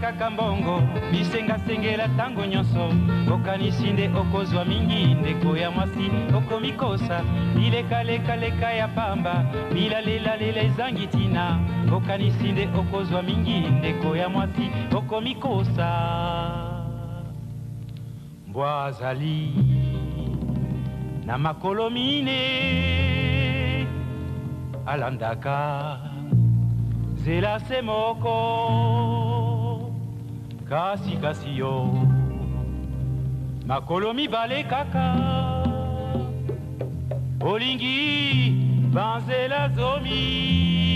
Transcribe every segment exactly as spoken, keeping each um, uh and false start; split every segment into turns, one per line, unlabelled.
kaka mbongo bisenga sengela tango nyonso okanisi nde okozwa mingi ndeko ya mwasi okomikosa bilekalekaleka ya pamba bilalelalela ezangi tina okanisi nde okozwa mingi ndeko ya mwasi okomikosa mbwa azali na makolo mine alandaka zela se moko kasi kasi yo makolo mibale kaka olingi banzela zomi.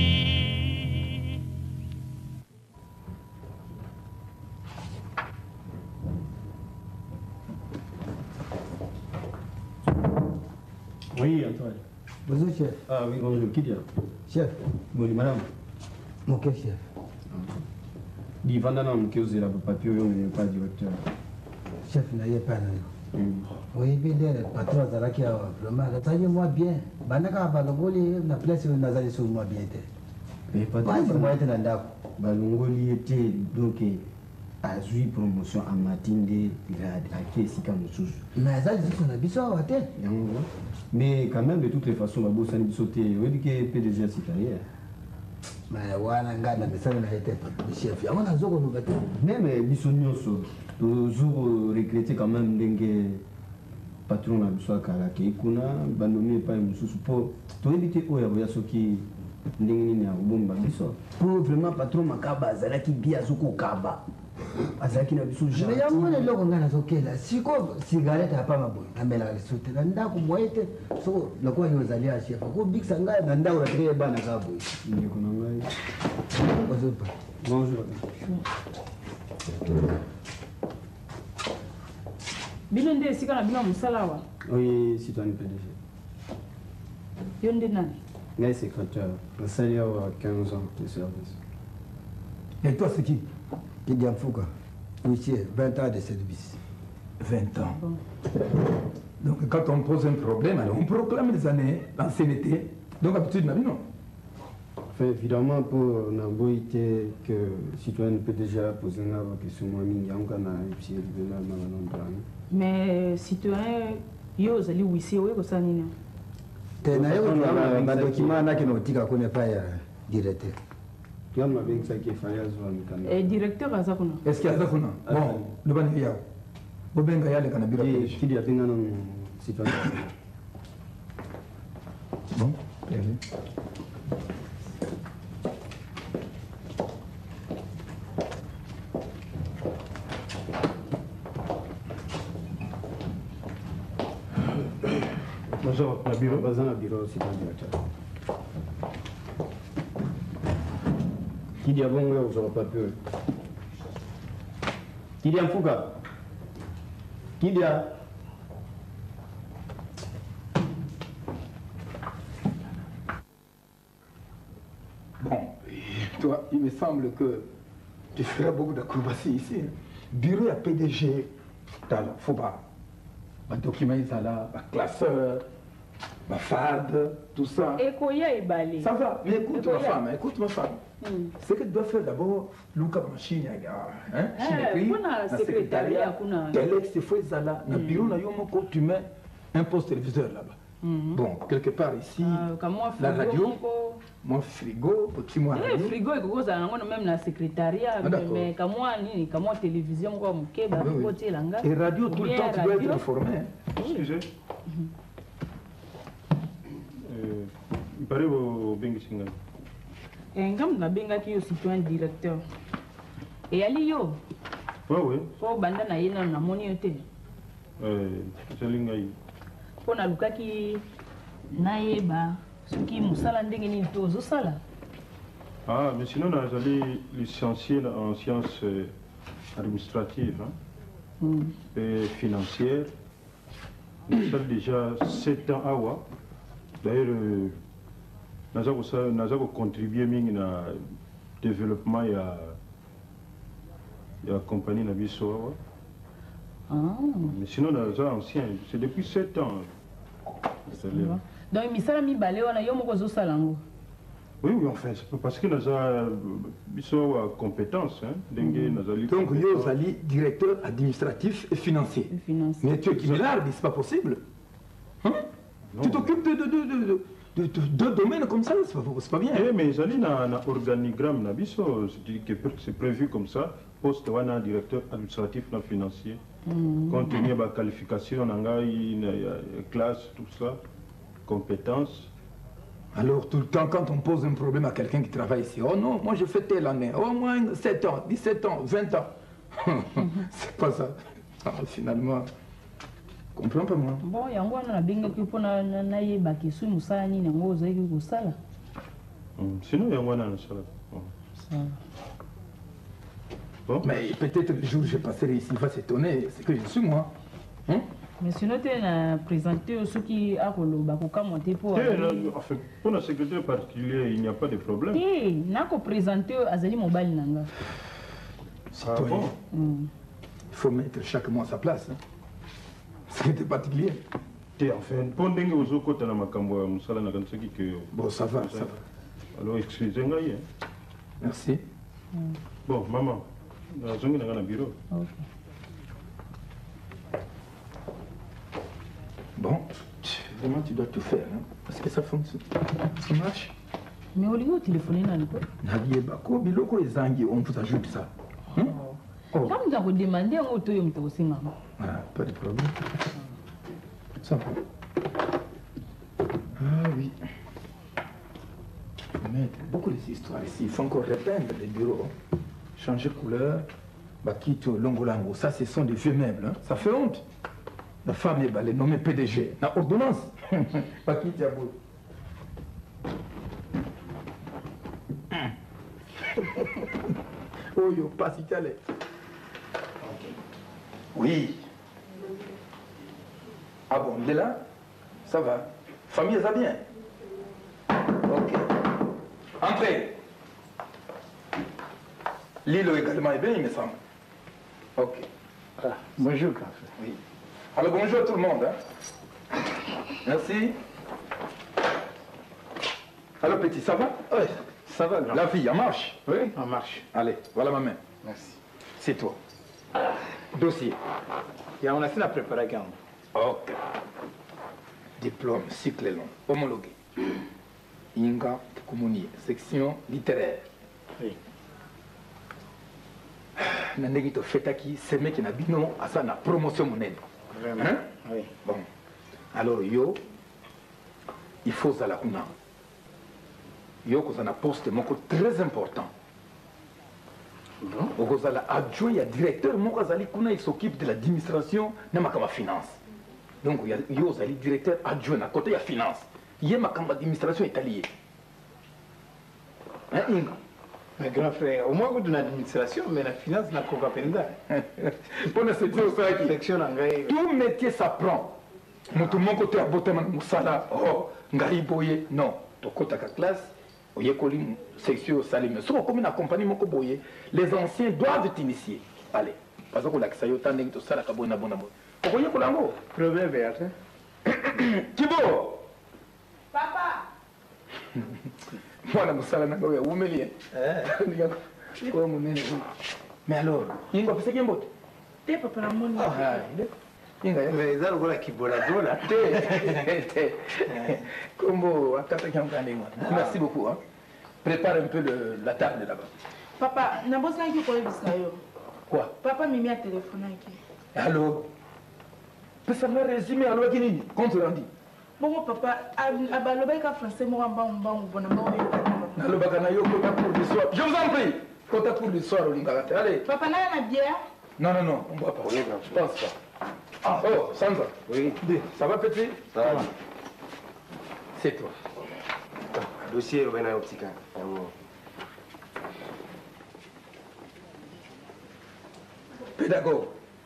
Oui, Antoine.
Bonjour, chef.
Ah oui, bonjour. Qui dit?
Chef.
Bonjour, madame.
Ok, chef.
Dis, vendana mkeuze la papier, on n'est pas directeur.
Chef, n'ayez pas là. Oui, bien, le patron Zaraki a vraiment, attendez-moi bien. Banaka Balongoli, la place où nous allons sur moi bien.
Mais pas de moi, être là. Balongoli était donc à jouer promotion en matinée, à qui est-ce qu'il y a une chose.
Mais ça, c'est qu'on a besoin de tête.
Mais quand même, de toutes les façons, ma bosse a dit sauter. Oui, que P D G c'est carrière.
Mais voilà, on a un message à la tête, chef. On a zéro nous battre.
Même Bissonnion, toujours regretter quand même que patron a besoin de Kuna, bandomé pas une sous pour tout éviter où il y a ce qui n'est pas bon. Pour vraiment patron Makaba, Zalaki Biazuko Kaba. Azaki na biso
mais ya mwana loko ngana zokela siko cigarette hapa maboy amela lisote na ndako moyete so loko yozalia chef ko biksa ngaya na ndako ya bana ka boy
ndiko na ngai
bonjour
bonjour
bino nde sika na bino musala wa
oui citoyen P D G
yo nde nani
ngai secrétaire nasali awa quinze ans de service.
Et toi c'est qui? Qui dit Fouga? Huissier, vingt ans de service.
vingt ans. Bon. Donc quand on pose un problème, alors on proclame les années d'ancienneté. Donc habitude, non.
Enfin, évidemment, pour n'aboiter que citoyen P D G a posé une question,
mais citoyen, yo zali huissier, oui, comme ça, nina.
Tu as un document qui ne pas directeur.
Et directeur à Zakuna.
Est-ce qu'il y a Zakuna? Bon, le ban est là. Vous avez un gars qui
dit qu'il y a un citoyen.
Bon, bien vu.
Bonjour, le bureau, basé dans le bureau, c'est un directeur. Qui dit avant, vous n'aurez pas peur. Qui dit en Fouga? Qui dit à...
Bon, toi, il me semble que tu ferais beaucoup d'acrobaties ici. Bureau à P D G, il ne faut pas. Ma document est là, ma classeur, ma fade, tout ça.
Et quoi est balé?
Ça va, mais écoute ma femme, écoute ma femme. Mm. Ce que tu dois faire d'abord, Luca Machine, hein,
la secrétariat,
Telex, il faut ça là. Dans le bureau, tu mets un poste téléviseur là-bas. Mm -hmm. Bon, quelque part ici,
euh, moi,
la radio, mon frigo, petit moi.
Le frigo, il même la secrétariat,
ah,
mais comme moi, ni comme moi télévision, comme Keba, côté langa.
Et radio tout le temps, tu dois être informé.
Oui, je. Il paraît au Bengisinga.
Et comme la Benga qui est citoyen directeur. Et Ali yo.
Oui, oui.
Pour banda na yena na monioté.
Euh, c'est l'ingaï.
Pour na luka ki naeba soki musala ndenge ni tozo sala.
Ah, mais sinon, on allé licencié en sciences administratives hein, mm. et financières. Nous avons déjà sept ans à Wa. D'ailleurs, nous avons contribué au développement de la compagnie Nabiso.
Ah.
Mais sinon, nous sommes anciens. C'est depuis sept ans.
Donc, misala mi balé wana yo moko zo salango.
Oui, oui, enfin, parce que nous avons des compétences. Hein,
mmh. Donc, vous êtes directeur administratif et financier. Et financier. Mais tu es Kimilard, c'est pas possible. Hein? Tu t'occupes de, de, de, de, de, de, de domaines comme ça, c'est pas, pas bien.
Eh, mais ils ont un organigramme, c'est prévu comme ça. Poste wana directeur administratif et financier. Mmh. Compte tenu de la qualification, classe, tout ça, compétences.
Alors, tout le temps, quand on pose un problème à quelqu'un qui travaille ici, oh non, moi j'ai fait telle année, au moins sept ans, dix-sept ans, vingt ans. C'est pas ça. Alors, finalement, je comprends pas moi.
Bon, il y a un peu de sala.
Sinon, il y a un peu
bon. Mais peut-être le jour où je passerai ici, il va s'étonner, c'est que je suis moi. Hein?
Mais sinon, tu as présenté ceux qui ont monté pour.
Pour un secrétaire particulier, il n'y a pas de problème.
Oui, il n'a qu'à présenter Azali Mobile Nanga.
Ah bon? Mm. Il faut mettre chaque mois à sa place. Hein? Secrétaire particulier.
Enfin, pour dengue aux autres côtés, bon,
ça va, ça va.
Alors, excusez-moi.
Merci.
Mm. Bon, maman, je suis dans le bureau.
Ok.
Bon, vraiment tu dois tout faire, hein, parce que ça fonctionne. Ça marche.
Mais au lieu de téléphoner,
on vous ajoute ça. Hein?
Oh. Quand vous avez demandé, on vous a aussi.
Ah, pas de problème. Ça va. Ah oui. Mais beaucoup d'histoires ici. Il faut encore repeindre les bureaux. Changer de couleur. Bakito, longolango. Ça, ce sont des vieux meubles. Hein. Ça fait honte. La femme est les nommée P D G. La ordonnance. Bakito Abou. Oh yo, pas si t'allais. Oui. Ah bon, il est là? Ça va. Famille, ça va bien? Ok. Entrez. Lilo également est bien, il me semble. Ok.
Ah, bonjour, café.
Oui. Alors bonjour tout le monde. Hein. Merci. Alors petit, ça va?
Oui, ça va, grand.
La vie, en marche?
Oui, en marche.
Allez, voilà ma main.
Merci.
C'est toi. Dossier.
Il y a un assez à préparer, quand même.
Ok. Diplôme, cycle long, homologué. Inga Kumuni, section littéraire.
Oui.
Nandegi to fetaki, c'est mec qui n'a bino à ça na promotion monnaie.
Vraiment?
Hein?
Oui.
Bon. Alors yo, il faut ça la kuna. Yo ko ça na poste moko très important.
Non?
Oko ça la adjoint ya directeur moko zali kuna, il s'occupe de l'administration na makama finance. Donc yo zali directeur adjoint à côté ya finance. Yé makama administration est allié. Hein, Inga?
Mais grand frère, au moins que de l'administration, mais la finance n'a qu'au capenda.
Pour ne se dire ça qui
section angai.
Tout métier s'apprend. Mon tout mon côté à boteman musala. Oh, ngai boye. Non. To kota ka classe. Oye koli section salime. So comme une compagnie moko boye. Les anciens doivent t'initier. Allez. Parce que la kisayo tande to sala ka bona bona. Oye kolango.
Proverbe vert.
Kibo.
Papa.
Moi, je suis un humilié. Mais alors, il y a un peu de temps.
Tu papa, la monnaie.
Mais ils ont un qui boit la Merci beaucoup. Hein. Prépare un peu le, la table là-bas.
Papa, n'a pas besoin de quoi.
Quoi?
Papa m'a mis à téléphone.
Allô? Ça m'a résumé à l'eau qui compte rendu.
Bon, papa, le français, moi, bon, bon, bon, bon.
Le baganayo, quota pour le soir. Je vous en prie. Quota pour le soir, Olingate. Allez.
Papa, n'a pas bière?
Non, non, non, on ne boit pas. Je pense pas. Ah, oh, Sandra.
Oui.
Ça va, petit?
Ça va.
C'est toi.
Dossier, le bénin optique.
Pédagogue.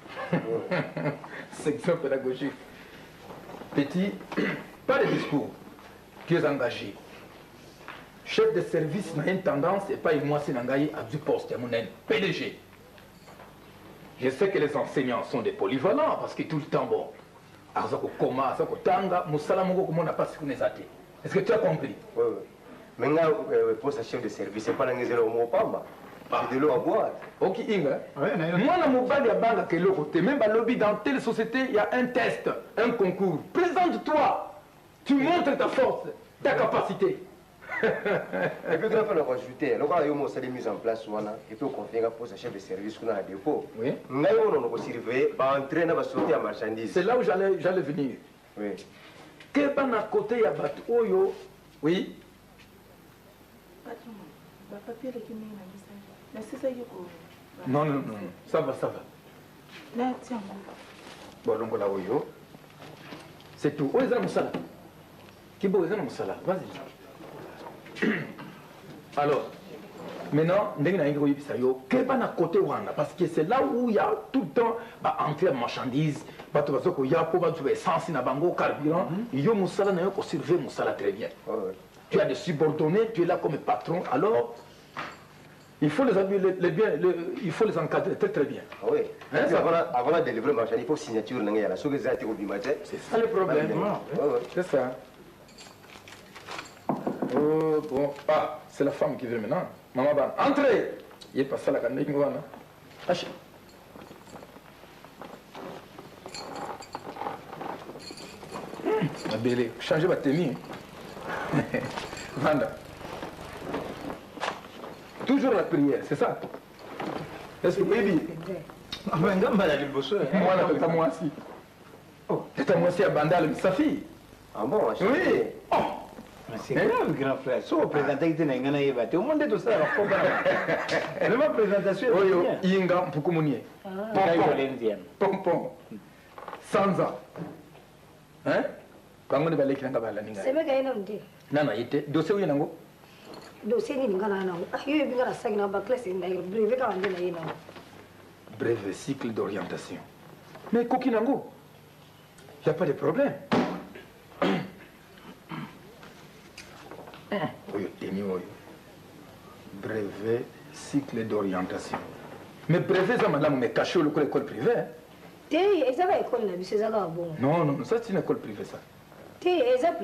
Section pédagogique. Petit, pas de discours. Tu es engagé. Chef de service n'a une tendance et pas une moi c'est n'engager à du poste à mon P D G. Je sais que les enseignants sont des polyvalents parce que tout le temps bon. Est-ce que tu as compris?
Oui, oui.
Maintenant, le poste chef de service, c'est pas dans les zéro mot pas, c'est de l'eau à boire.
Ok, Inga. Moi, dans mon bal, il y a banque qui est l'autre côté. Même à lobby, dans telle société, il y a un test, un concours. Présente-toi. Tu montres ta force, ta capacité.
Et puis, il faut le rajouter. Alors, il y a un salaire mis en place, et puis, on confie un poste chef de service qu'on a à dépôt.
Oui.
Nous, on a surveiller, entrer dans la société à marchandises.
C'est là où j'allais venir.
Oui.
Quel ban à côté, il y a battu. Oh, yo. Oui. Non, non, non, ça va, ça va.
Là, tiens.
Bon, donc là, oui, c'est tout. Oh, ils ont un salaire. Qui beau, ils ont un salaire. Vas-y. Alors, maintenant, quel est à côté parce que c'est là où il y a tout le temps bah, entrée en marchandises, bah, il y a pour essence, carburant, il y a un salaire qui surveille mon salaire très bien. Tu as des subordonnés, tu es là comme patron, alors il faut les, les, les, bien, les, il faut les encadrer très très bien.
Ah oui. Hein, avant, avant de délivrer le marché, il faut signature.
C'est ça le problème. C'est ça. Oh, bon. Ah, c'est la femme qui vient maintenant. Maman, bah, entrez. Il est passé à la canne. Achille. La belle, changez votre tenue. Vanda. Toujours la prière, c'est ça? Est-ce que baby?
Ah ben, non, mais elle est bossée.
Moi, là, c'est moi aussi. Oh, c'est moi aussi à Bandal, sa fille.
Ah bon?
Oui. Oh.
C'est grave, grand frère. Si vous présentez que vous avez au monde de tout ça, alors faut pas. Vraiment, présentation.
Oui, oui. Inga, pour communier. Pompon. Sanza. Hein? Quand on est allé, on va aller.
C'est vrai qu'il y a un homme.
Non, non, il était. Dossier où il y a un
dossier ni ngana na ayo bi ngara sagna ba classe na brevet ka wande na yina
brevet cycle d'orientation. Mais Kokinango, il n'y a pas de problème. Oui, brevet cycle d'orientation. Mais brevet ça madame mais caché au l'école privée.
Té ezaka école na biso ezaka bon.
Non non, ça c'est une école privée ça.
Cette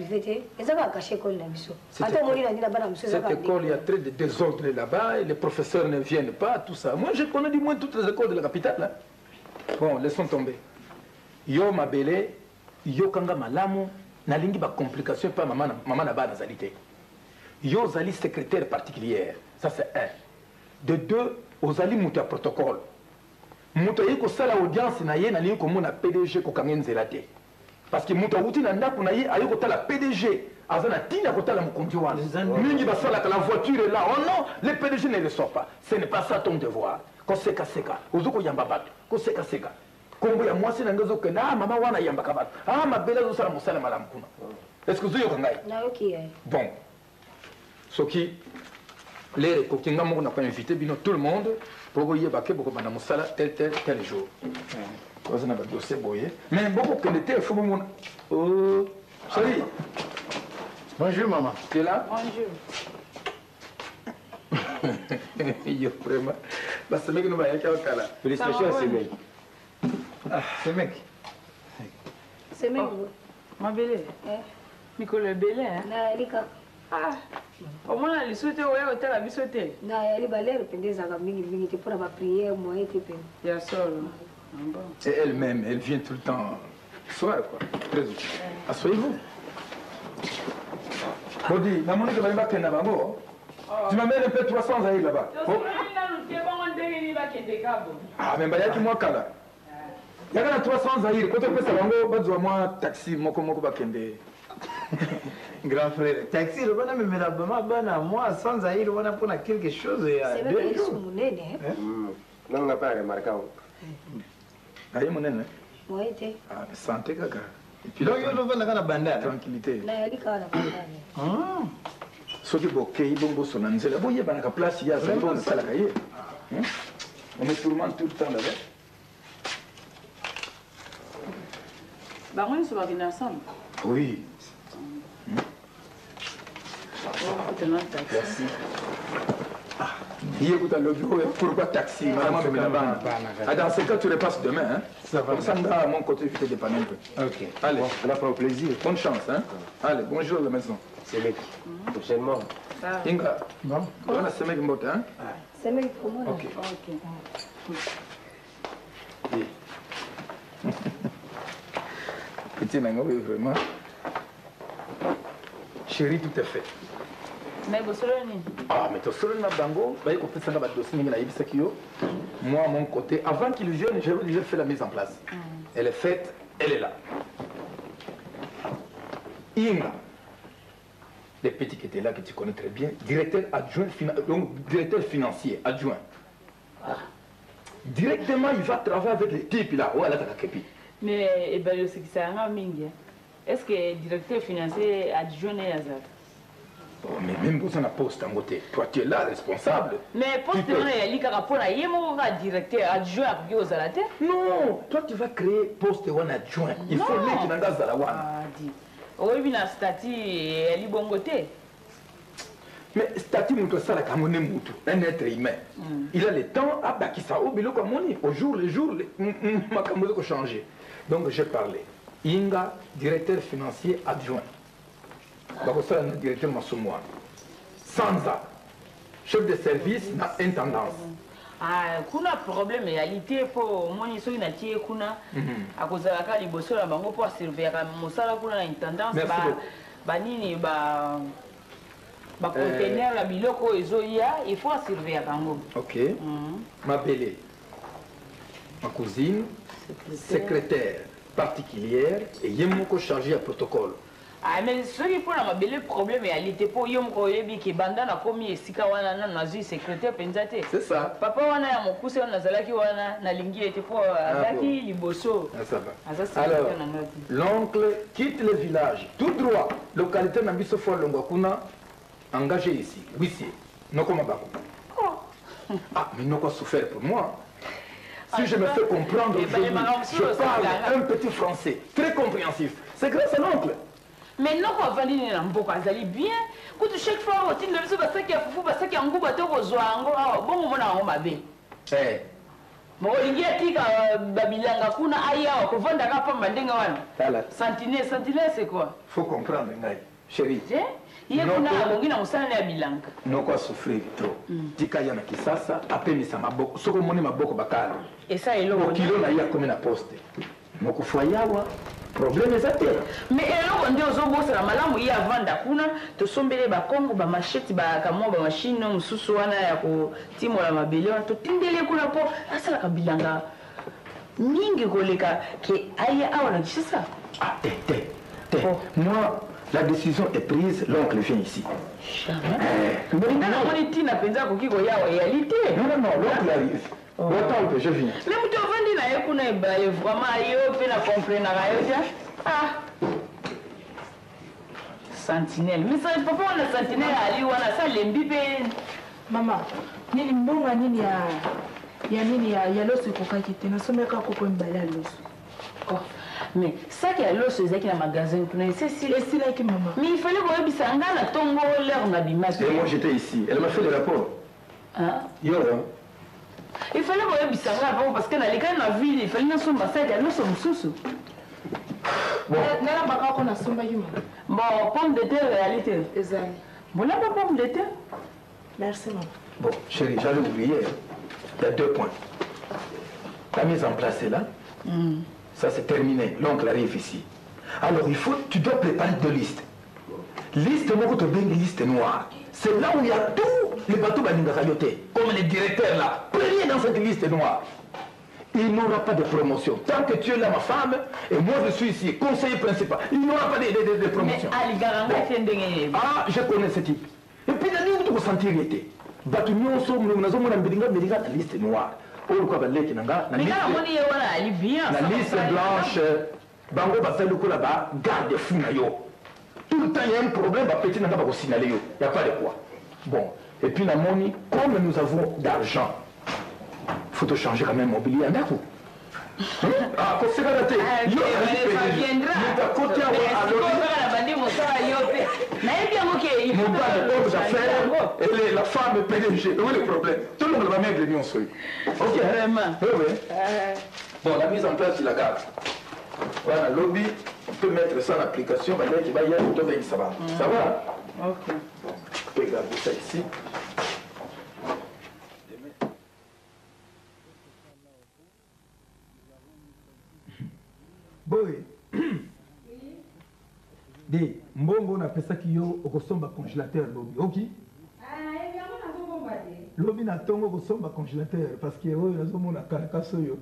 école, il y a très de désordre là-bas, et les professeurs ne viennent pas, tout ça. Moi, je connais du moins toutes les écoles de la capitale. Hein. Bon, laissons tomber. Yo ma belle, yo kanga malamu, na lingi ba complication pas maman maman na ba na zalité. Yo zali secrétaire particulière, ça c'est un. De deux, aux ali muta protocole. Muta yiko sala audience na ye na lingi comme na P D G ko kangen zelate. Parce que muta uti na ndaku na ye ayo ko tala P D G azana tina ko tala mukonzi wana mingi basala que la voiture est là. Oh non, le P D G ne le sort pas. Ce n'est pas ça ton devoir. Ko seka seka uzuko yamba batu ko seka seka kombo ya mwasi na ngozo ke na mama wana yamba kabatu ah mabela zo sala musala malamu kuna. Est-ce que vous avez ngai
na OK
bon soki les ko kinga mo na pas invité bino tout le monde pour yeba ke boko bana musala tel tel tel jour. Vous avez un dossier boyé. Mais beaucoup de l'été, il faut que mon. Oh, chérie.
Bonjour, maman.
Tu es là?
Bonjour.
Yo, vraiment. Bah, c'est mec qui nous va y aller au Kala.
Félicitations à ces mecs.
Ah, c'est mec.
C'est mec.
Ma belle. Nicole Belle, hein?
Na Erika.
Ah. Au moins, elle souhaite au hôtel à Bissoté.
Na elle va l'air pendant ça mingi mingi pour la prière moi et puis.
Il y a seul.
C'est elle-même, elle vient tout le temps. Soir, quoi. Très utile. Asseyez-vous. Bodi, la monnaie de Valima Kenabango. Tu m'amènes un peu trois cents aïe là-bas. Ah, mais il y a qui moi Kala. Il y a trois cents aïe. Quand on fait ça, on va moi taxi, moko moko bakende.
Grand frère, taxi, le bonhomme me l'a bonne à moi, sans aïe, on a pour quelque chose.
C'est vrai qu'ils sont monnaie, hein?
Non, on n'a pas remarqué.
Aïe, mon nez.
Moi, été.
Ah, santé, caca.
Et puis là, il y a le bandana.
Tranquillité.
Na Erika la bandana.
Soki bokei bongo sonanzela boye banaka place ya za bongo sala kaye. On me tourmente tout le temps là-bas.
Bah on se va venir ensemble.
Oui.
Merci.
Hier, vous avez le bureau, pourquoi taxi? Madame, dans ce cas, tu repasses demain. Hein? Ça va. Comme ça, à mon côté, je te dépanne un peu.
Ok.
Allez,
on a pas au plaisir.
Bonne chance. Hein? Allez, bonjour à la maison.
C'est mec. Prochainement.
Inga, bon. On a ce mec mot, hein?
C'est mec pour moi.
Ok. Petit Nango, vraiment. Chérie, tout est fait.
Mais vous savez,
ah, mais tu sais, Bango, moi, à mon côté, avant qu'il vienne, j'ai déjà fait la mise en place. Mm. Elle est faite, elle est là. Inga, les petits qui étaient là, que tu connais très bien, directeur adjoint, donc directeur financier adjoint. Ah. Directement, il va travailler avec les types là. Ouais, là, t'as
mais eh ben, c'est que ça a un est-ce que le directeur financier adjoint est Azad?
Oh, mais même vous en avez poste en côté. Toi, tu es là, responsable.
Mais poste de est directeur adjoint aux Alaté?
Non, toi, tu vas créer poste de adjoint. Il faut le mettre dans la Zalawan.
Ah, dit. Oui, il y a un statut, elle est bon côté.
Mais statut, c'est un être humain. Mm. Il a le temps à Bakissa, au bilo comme on dit. Au jour le jour, ma camoufle a changé. Donc, j'ai parlé. Inga, directeur financier adjoint. Bakosa, directeur Massoumouane. Sanza, chef de service, na intendance.
Ah, kuna problème réalité pour moi ni so ina tie kuna akozala ka liboso la bango pour servir mosala kuna na intendance ba ba nini ba ba conteneur la biloko ezoya il faut servir bango.
OK. Ma belle. Ma cousine secrétaire particulière et yemoko chargé à protocole.
Ah, mais ce qui pour la belle problème réalité pour yom ko yebi ki banda na komi esika wana na nazi secrétaire penzate.
C'est ça.
Papa wana ya mokuse na zalaki wana na lingi était pour azaki liboso.
Ah, ça va. Alors, l'oncle quitte le village tout droit, localité na biso fo longo kuna engagé ici. Oui, c'est Noko Mabako. Oh. Ah, mais Noko a souffert pour moi. Si ah, je me fais comprendre aujourd'hui, je parle un petit français très compréhensif. C'est grâce à l'oncle.
Mais non, on va dire que ça bien. Quand chaque fois, on dit que ça va faire fou, parce qu'il y a un groupe de gens bon, on a un mabé. Eh. Bon, il y a qui a Babilanga Kuna Aya, qu'on vend d'accord pour Mandenga. Sentinelle, sentinelle, c'est quoi?
Faut comprendre, chérie.
Il y a un salon à Bilanga.
Non, quoi souffrir trop. Tika yana kisasa, après mi sama boko. Soko moni maboko bakala.
Et ça, il est
kilo na ya comme na poste. Moko foyawa. Problème est ça.
Mais alors on dit aux hommes c'est la malamu il avant d'akuna to sombele ba kongo ba machete ba kamwa ba machine mususu wana ya ko timo la mabele to tindele kuna po asa la kabilanga mingi koleka ke aya awana ça.
Ah té té té. Moi la décision est prise, l'oncle vient ici.
Mais non, on est tina penza ko kiko ya réalité.
Non non non, l'oncle arrive. Attends, je viens.
Mais vous devez dire que vous avez vraiment comprendre. Ah. Sentinelle. Mais ça ne peut pas être sentinelle à lui, ça l'embibé.
Maman, nini mbonga nini ya ya nini ya ya loso kokaki te nasomeka koko mbala loso.
Oh. Mais ça qui a l'os c'est dans le magasin c'est si
c'est là qui maman.
Mais il fallait que vous sanga la tongo l'air na bimas.
Et moi j'étais ici. Elle m'a fait le rapport.
Ah.
Yo.
Il fallait que vous bisanga avant parce que dans les cas na ville il fallait que nous ça il y a l'os mususu.
Bon. Nala baka ko na somba yuma.
Bon, pomme de terre réalité.
Exact.
Bon là pas pomme de terre.
Merci maman.
Bon, chérie, j'allais oublier. Il y a deux points. La mise en place est là. Mm. Ça c'est terminé. L'oncle arrive ici. Alors il faut, tu dois préparer deux listes. Liste noire, liste noire. C'est là où il y a tous les bateaux Baningayoté, comme les directeurs là. Premier dans cette liste noire. Il n'y aura pas de promotion. Tant que tu es là, ma femme, et moi je suis ici, conseiller principal, il n'y aura pas de, de, de, de promotion.
Mais
bon. Ah, je connais ce type. Et puis la ligne de ressentir était. Batu nyonso nous avons une liste noire. La liste blanche, bango basali ko là-bas, garde fou na yo. Tout le temps il y a un problème, bah petit n'a pas ko signaler yo. Il y a pas de quoi. Bon, et puis la monnaie, comme nous avons d'argent, faut te changer quand même mobilier en d'accord. Ah, ko se garaté. Yo, ça viendra. Mais côté alors.
Na bien OK, il faut
mon père est homme d'affaires et les- la femme est P D G. Où est le problème? Tout le monde va mettre l'union sur lui. Ok.
Vraiment.
Oui, oui. Bon, la mise en place, il la garde. Voilà, lobby, on peut mettre ça en application. Bah, là, il va y avoir tout ça va. Ça va?
Ok.
On peut garder ça ici. Boy. De mbongo napesaki yo okosomba congélateur lobi. Ok? Lobi na tongo okosomba congélateur parce que oyo nazomona kalakaso yo.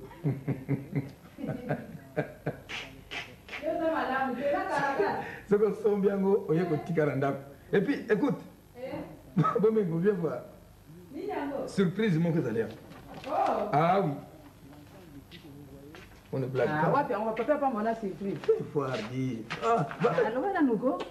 Soki osombi yango oye kotika na ndako. Et puis écoute. Bomengo viens voir. Surprise moko ezali awa. Ah oui. On ne blague pas.
Ah, wapi, on va pas pas mon surprise.
Il faut dire. Ah, bah.
Alors, voilà, nous go.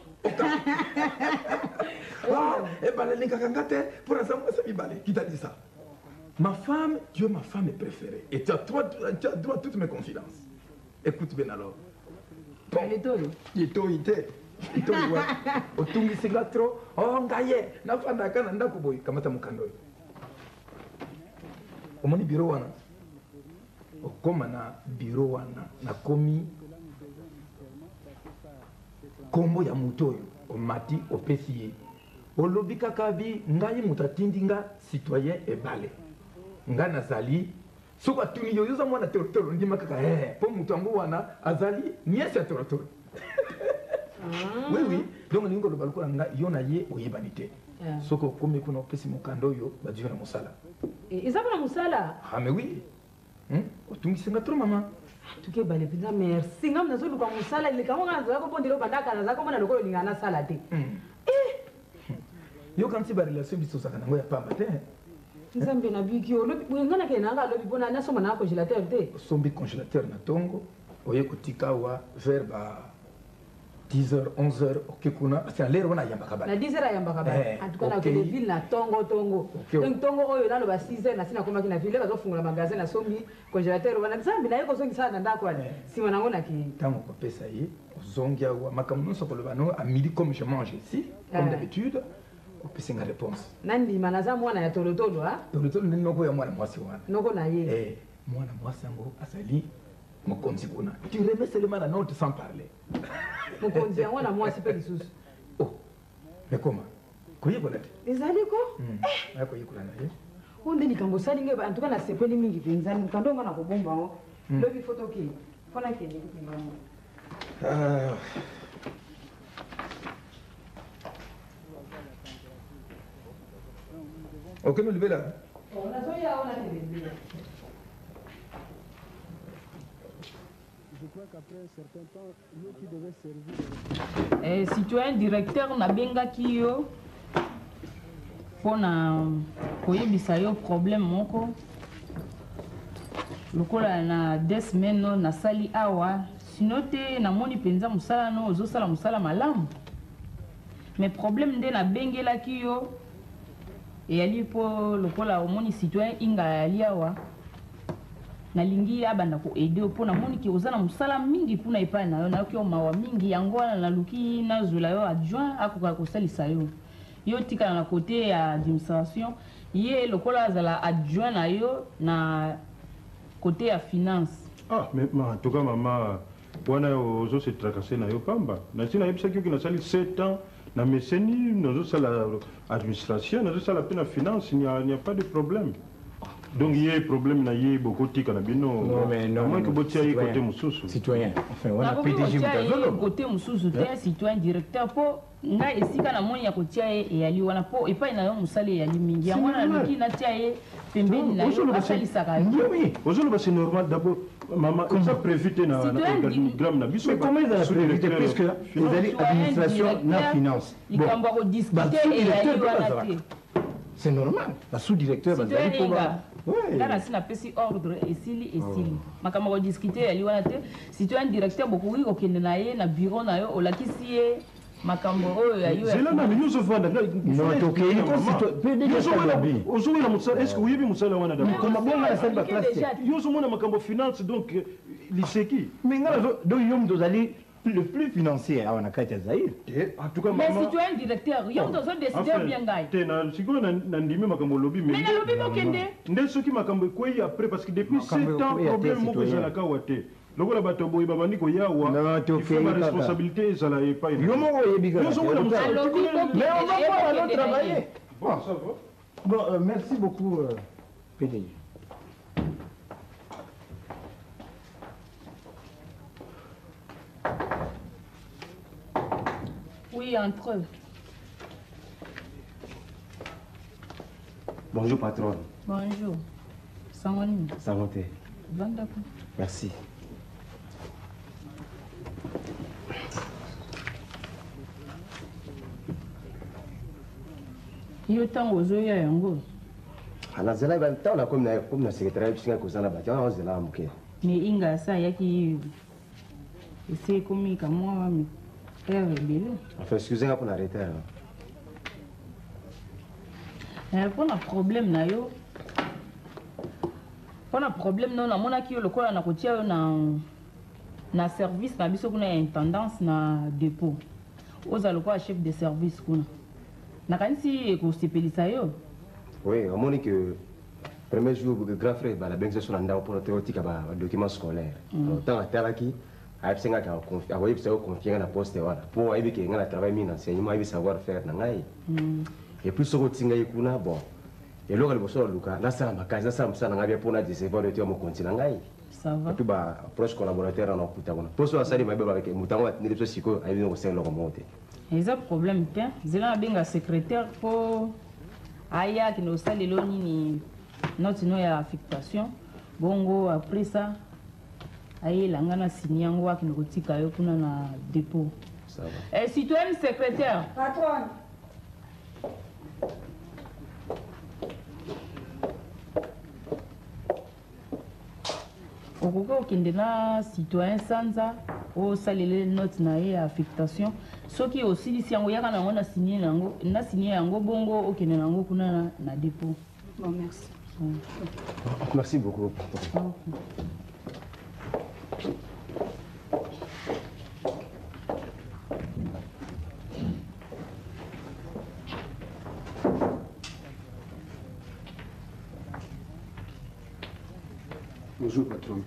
Ah, et ben, les gars, pour l'instant, ça m'y balait. Qui t'a dit ça? Ma femme, tu es ma femme préférée. Et tu as droit, tu as droit à toutes mes confidences. Écoute bien alors.
Bon. Il est tôt.
Il est tôt, il est. Il est tôt, ouais. Otungi singa trop. Oh, ngaye. Na fanda kana ndako boy. Kamata mukando. Omoni bureau wana. Okoma na bureau wana. Na komi. Kombo ya muto oyo. Omati opesi ye. Olobi kaka bi ngai mutatindi nga citoyen ebale. Nga nazali soko atuni yo yoza mwana torotoro ndima kaka eh po mutu ango wana azali niese torotoro. Oui oui, donc ningo loba lokola nga yo na ye oyebani te. Soko komi kuna opesi mokando yo badivana mosala.
Et ils avaient la moussala.
Ah mais oui. Hein? Otungi singa trop maman.
Tu ke bale pizza merci ngam nazo luka moussala ile kama ngazo ko bondelo bandaka na zako mona lokolo lingana sala te. Eh.
Yo kanti ba relation biso saka nango ya pamba te.
Nzambe na biki yo lobi ngana ke nanga lobi bona na soma na congélateur te.
Sombi congélateur na tongo oye kotika wa vers ba dix heures onze heures ok kuna c'est à l'heure wana yamba kabala.
Na dix heures yamba kabala. En tout cas na kele ville na tongo tongo. Donc tongo oyo na lo ba six heures na sina koma kina ville bazo fungula magasin na sombi congélateur wana nzambe na yeko zongi sana ndako wana. Sima nango na ki.
Tango ko pesa yi zongi wa makamu so ko lo bano à midi comme je mange ici comme d'habitude. Opesi nga réponse.
Nandi manaza mwana ya tolotolo ha?
Tolotolo ni noko ya mwana mwasi wana.
Noko na ye.
Eh, mwana mwasi yango azali mokonzi kuna. Tu remets seulement la note sans parler.
Mokonzi yango na mwasi pe lisusu.
Oh. Mais comment? Koye bona te.
Ezali ko?
Eh. Ako yikula na ye.
Onde likambo sali nge en tout cas na sepeli mingi penzani mukando ngana ko bomba ngo. Lobi photo ki. Fona ke ndi kupinga.
Ah. Ok, nous levons là.
On a soya, on a télé.
Je crois qu'après un certain temps, nous qui devait servir.
Eh, citoyen directeur na benga kiyo pona koyebisa yo problème moko lokola na deux semaines no na sali awa sino te namoni penza musala no ozosala musala malamu mais problème nde na bengelaki yo eyali po lokola omoni citoyen inga yali awa nalingi abanda ko aider po namoni ki oza na musala mingi kuna epai na yo nayoki yo mawa mingi yango wana naluki nazula yo adjoint akoka kosalisa yo yo tikala na côté ya administration ye lokola azala adjoint na yo na côté ya finance.
Ah mais en tout cas maman wana ozo se tracasser na yo pamba na sina yebisaki ki na sali sept ans na meseni nazo sala administration nazo sala pe na finance il n'y a, il n'y a pas de problème. Donc il y a un problème na yé beaucoup de canabino.
Non mais non.
Moi que botia yé côté mususu.
Citoyen. Enfin on a
P D G
mutazolo.
Côté mususu te citoyen directeur po nga esika na moni ya kotia ye e ali wana po epai na yo musale ya li mingi yango na luki na tia ye pembeni na yo asalisaka yo.
Oui, aujourd'hui c'est normal d'abord maman comme ça prévité na organigramme na biso.
Mais comment ils ont prévité puisque vous allez administration na finance.
Bon.
C'est normal. La sous-directeur va aller pour
là na sina pesi ordre esili esili makambo ko discuter ali wana te citoyen directeur beaucoup wi okende na ye na bureau na yo olakisi ye makambo oyo ya yo
c'est là na nous se voit
non toke ni ko P D G
Salabi ozo na musala est-ce que oui musala wana da
comment bon la salle classe
yo zo mona makambo finance donc liseki
mais ngala do yom dozali le flux financier on a qu'à Zaïre.
En tout cas,
mais si tu es un directeur, il y a besoin de décider bien gagner.
Tu na siko na ndimi makambo lobby
mais na lobby mokende.
Nde soki makambo quoi après parce que depuis sept ans problème moko ezala ka wate. Lokola bato boy babandi ko yawa. Il faut la responsabilité ezala et pas.
Yo moko yebika.
Yo soko na
mais on va pouvoir aller travailler.
Bon, ça va.
Bon, euh, merci beaucoup euh, P D G.
Oui, entre eux.
Bonjour patron.
Bonjour. Sangoni.
Sangote.
D'accord.
Merci.
Yo tango zo ya yango.
Ana zela ba nta na comme na comme na secrétaire bisinga ko sana ba tiana zela muke.
Ni inga sa yaki ese komi kamwa mi.
Enfin, excusez-moi pour l'arrêter.
Eh, pour un problème na yo. Pour un problème non, na mona ki yo lokola na kotia na na service na biso kuna intendance na dépôt. Oza lokola chef de service kuna. Na kanisi ko sepelisa yo.
Oui, on m'a dit que premier jour le grand frère ba la benzo sur ndao pour théotique ba document scolaire. Autant à Taraki a besoin ka confiance, a besoin de confiance na poste wala. Pour aider que ngana travail mi enseignement, il savoir faire na ngai. Et plus sur tinga ikuna bon. Et là le bosso luka, na sa makazi na sa msana ngabi pour na décevoir de tio mo continent ngai.
Ça va.
Tu ba proche collaborateur na okuta kuna. Pour so asali mabe avec mutango atini biso siko aibi no sen lo remonter.
Eza problème te. Zela benga secrétaire pour aya qui nous sale lo nini note no ya affectation. Bongo après ça aye langana signé yango wa kino kotika yo kuna na dépôt.
Ça va.
Eh citoyen secrétaire.
Patron.
Okoko okende na citoyen sanza o salele note na ye affectation. Soki osilisi yango yaka nango na signé nango na signé yango bongo okende nango kuna na, na dépôt.
Bon merci.
Bon.
Merci beaucoup.
Okay.
Bonjour patron.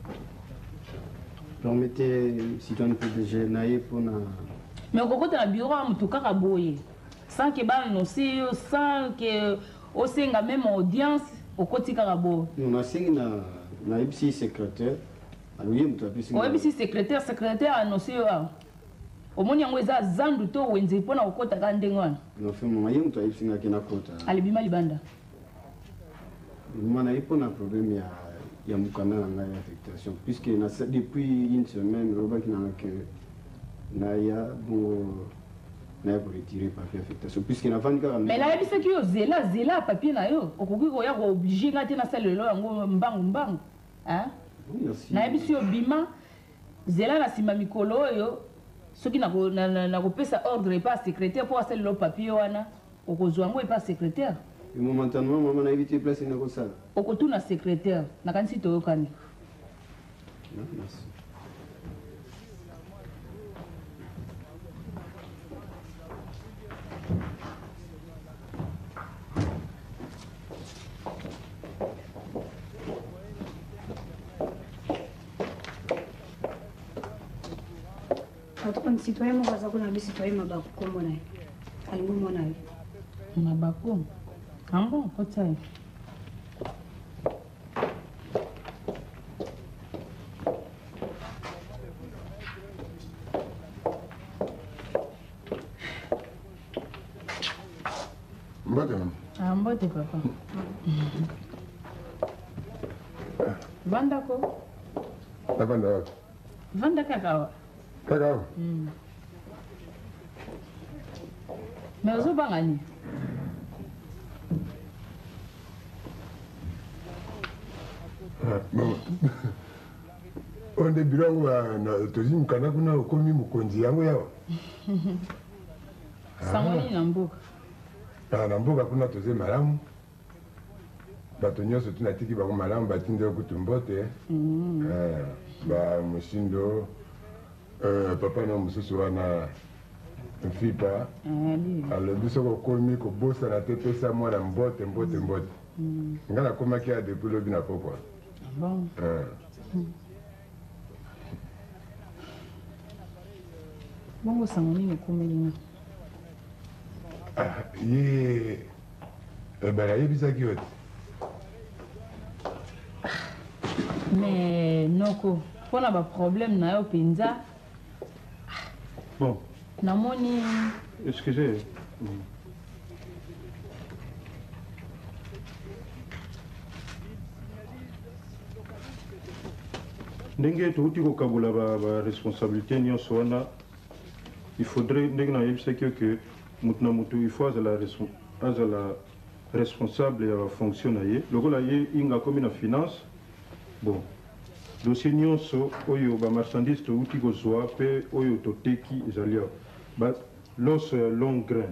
Permettez, citoyen P D G, naïe pour na...
Mais au côté du bureau, on tout cas boyer. Sans que bah nous si, sans que au sein même audience au côté carabo.
On a signé na na I B C secrétaire. Alors il me tapé.
Au I B C secrétaire, secrétaire annoncé ah. Au moins yango eza zandu to wenze pona okota kandengwana.
Non fait mon yemu to I B C ngaki na kota.
Alibima libanda.
Moi na ipo na problème ya ya mukana na ngai affectation puisque na depuis une semaine roba qui na que na ya bon na pour retirer papier affectation puisque na vandi ka.
Mais la yebisa ki yo zela zela papier na yo okoki ko ya ko obligé ngati na salle lo yango mbangu mbangu. Hein? Na yebisi yo bima zela na sima mikolo yo soki na ko na ko pesa ordre pas secrétaire pour salle lo papier wana okozwa ngo pas secrétaire.
Et momentanément, maman a évité de placer une salle.
Au côté de secrétaire, na kansi to yokani.
Non, merci.
Patron, citoyen mo kaza kuna bi citoyen mabako kombo na ye. Alingo mona ye.
Mabako. Ah bon, quoi ça?
Mbote.
Ah, mbote papa. Vanda ko?
Vanda.
Vanda kakao.
Kakao.
Hmm. Mais ozo bangani?
Mama. Onde birango na tozi mkana kuna ukomi mkonzi yangu yao.
Sangoni na mboka.
Ah, na mboka kuna toze malamu. Bato nyonso tunatiki bako malamu batinde kutu mbote.
Mm.
Eh, ba musindo papa na mosusu wana mfipa alobi soki okomi kobosana te pesa mwana mbote mbote mbote nga nakomaki ya depuis lobi na pokwa
bongo sango nini ekomelinga
ye bayebisaki yo te
mais noko mpona baproblème na yo mpenza
bon
namoni
excusez ndenge touti kokabula baresponsabilité nyonso wana il faudrait ndenge nayebisaki yo ke mutu na mutu il faut azala responsable ya bafonction na ye lokola ye inga akomi na finance bon dossier nyonso oyo bamarchandise touti kozwa mpe oyo toteki ezali awa l'os ya long grain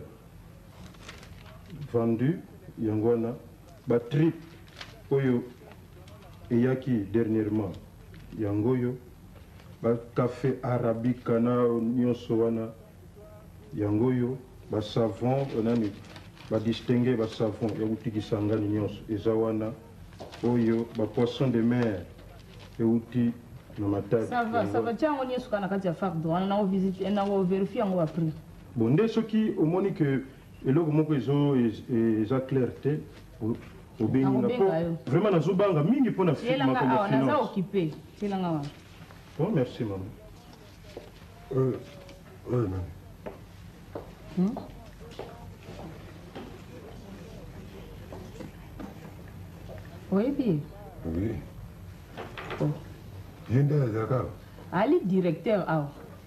vendu yango wana batrip oyo eyaki dernièrement yango oyo bacafé arabica na nyonso wana yango oyo basavon nani badistingue basavon ya euti kisangani nyonso eza wana oyo bapoisson de mer euti na matadi
sava tia yango nyonso kaka na kati ya farde wana nakoverifie yango baprix
bon nde soki omoni ke eloko moko eza clair te obenginga mpo vraiment nazobanga mingi mpo na
naza occupé tielanga wana
bon merci mama
oyo nani
oyebi
oui ye nde azalaka awa
ali directeur awa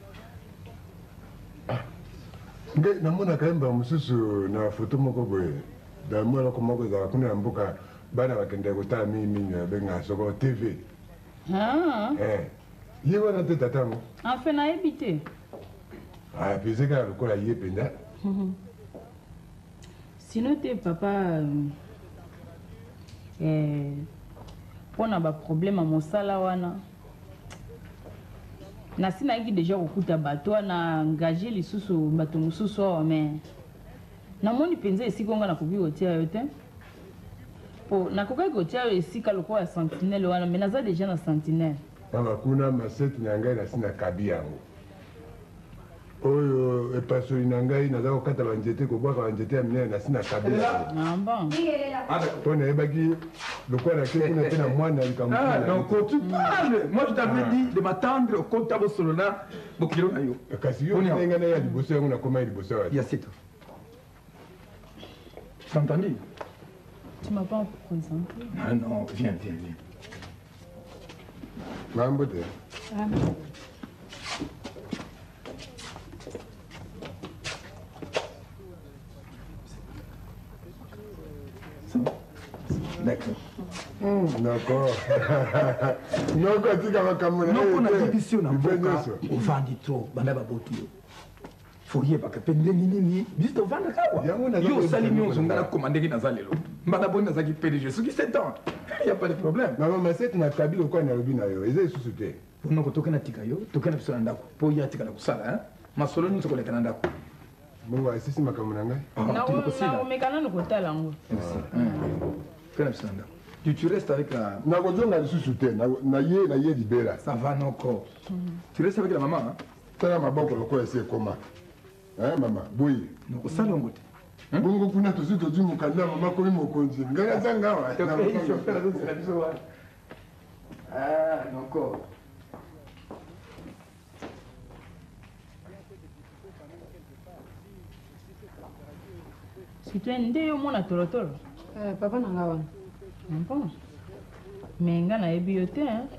nge namonaka ye mbaa mosusu na foto moko boye damu eloko moko ezalaka kuna na mboka bana bakendeka kotala mingimingi abengaka soko tv ye wana te tatango
enfe nayebi te
apese kaka lokola ye mpenza
sino te papa mpona baproblème ya mosala wana nasi nayaki deja kokuta bato wana engage lisusu bato mosusu awa mais namoni mpenza esika onga nakoki kotia yo te po nakokaki kotia yo esika lokola ya sentinelle wana mais naza deja na sentinelle
awa kuna maseti na ngai nasi nakabi yango oyo epasoli na ngai naza kokata banzete kobwaka banzete ya minene nasi nakabi yango mpo nayebaki lokola nake kuna mpe na mwana ya likambo
donc tu parles moi je t'avais dit de m'attendre okota bosolo na bokilo na yo
kasi yo ndenga na ya liboso yango nakoma ya liboso ya
sito t'as entendu
tu m'as pas présenté
ah non viens viens viens
mambo te
D'accord.
D'accord. Noko atika makambo na ye.
Noko na dibisio na mboka ovandi trop bana babotu yo. Foyebaka mpe ndenge nini biso tovanda kawa yo osali nyonso nga nakomandeki naza lelo mbala boni nazalaki P D G soki sept ans y a pas de problème
mama maseti nakabi lokola nalobi na yo eza lisusu te
ponoko toke na tika yo toke na biso na ndako mpo ye atikala kosala masolo nyonso koleka na ndako
bongo asisi makambo na ngai
nakomeka nano kotala yango
toke na biso na ndako tu restes avec la
nakozonga lisusu te na ye na ye libera
ça va noko tu restes avec la maman
tala maboko lokola esi ekoma mama boye
osala yango te
bongo kuna tosi tozwi mokanda mama komi mokonzi ngai nazanga awa
noko
citoyen nde yo mona tolotolo
papa na nga wana
bon me nga nayebi yo te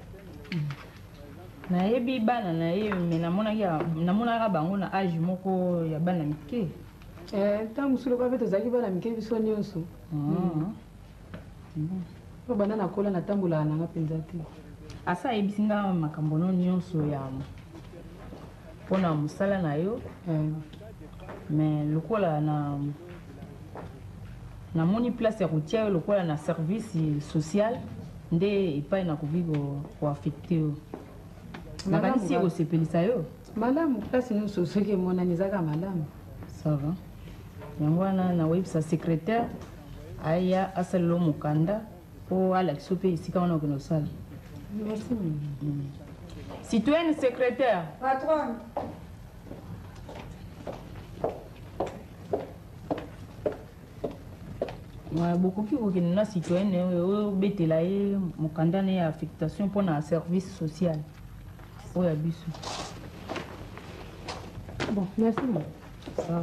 nayebi bana na ye me namonaka bango na age moko ya bana mike
ntango mosusu lokola mpe tozalaki bana mike biso nyonso po banda nakola natambolaka nanga mpenza te
asa ayebisi nga makambo no nyonso ya mpona mosala na yo me lokola na namoni place ya kotia yo lokola na service social nde epai nakoki koaffecte yo nakanisi ekosepelisa yo
Madame, place nous sur ce que mon ami Zaka, madame.
Ça va. Yangwana na web sa secrétaire aya asalo mukanda pour Alex Sope ici quand on a nos salles.
Merci.
Mm. Citoyenne secrétaire.
Patronne.
Ouais, beaucoup qui ont une citoyenne au bételaye mukanda ne affectation pour un service social. Oh ya biso.
Bon, merci.
Ça va.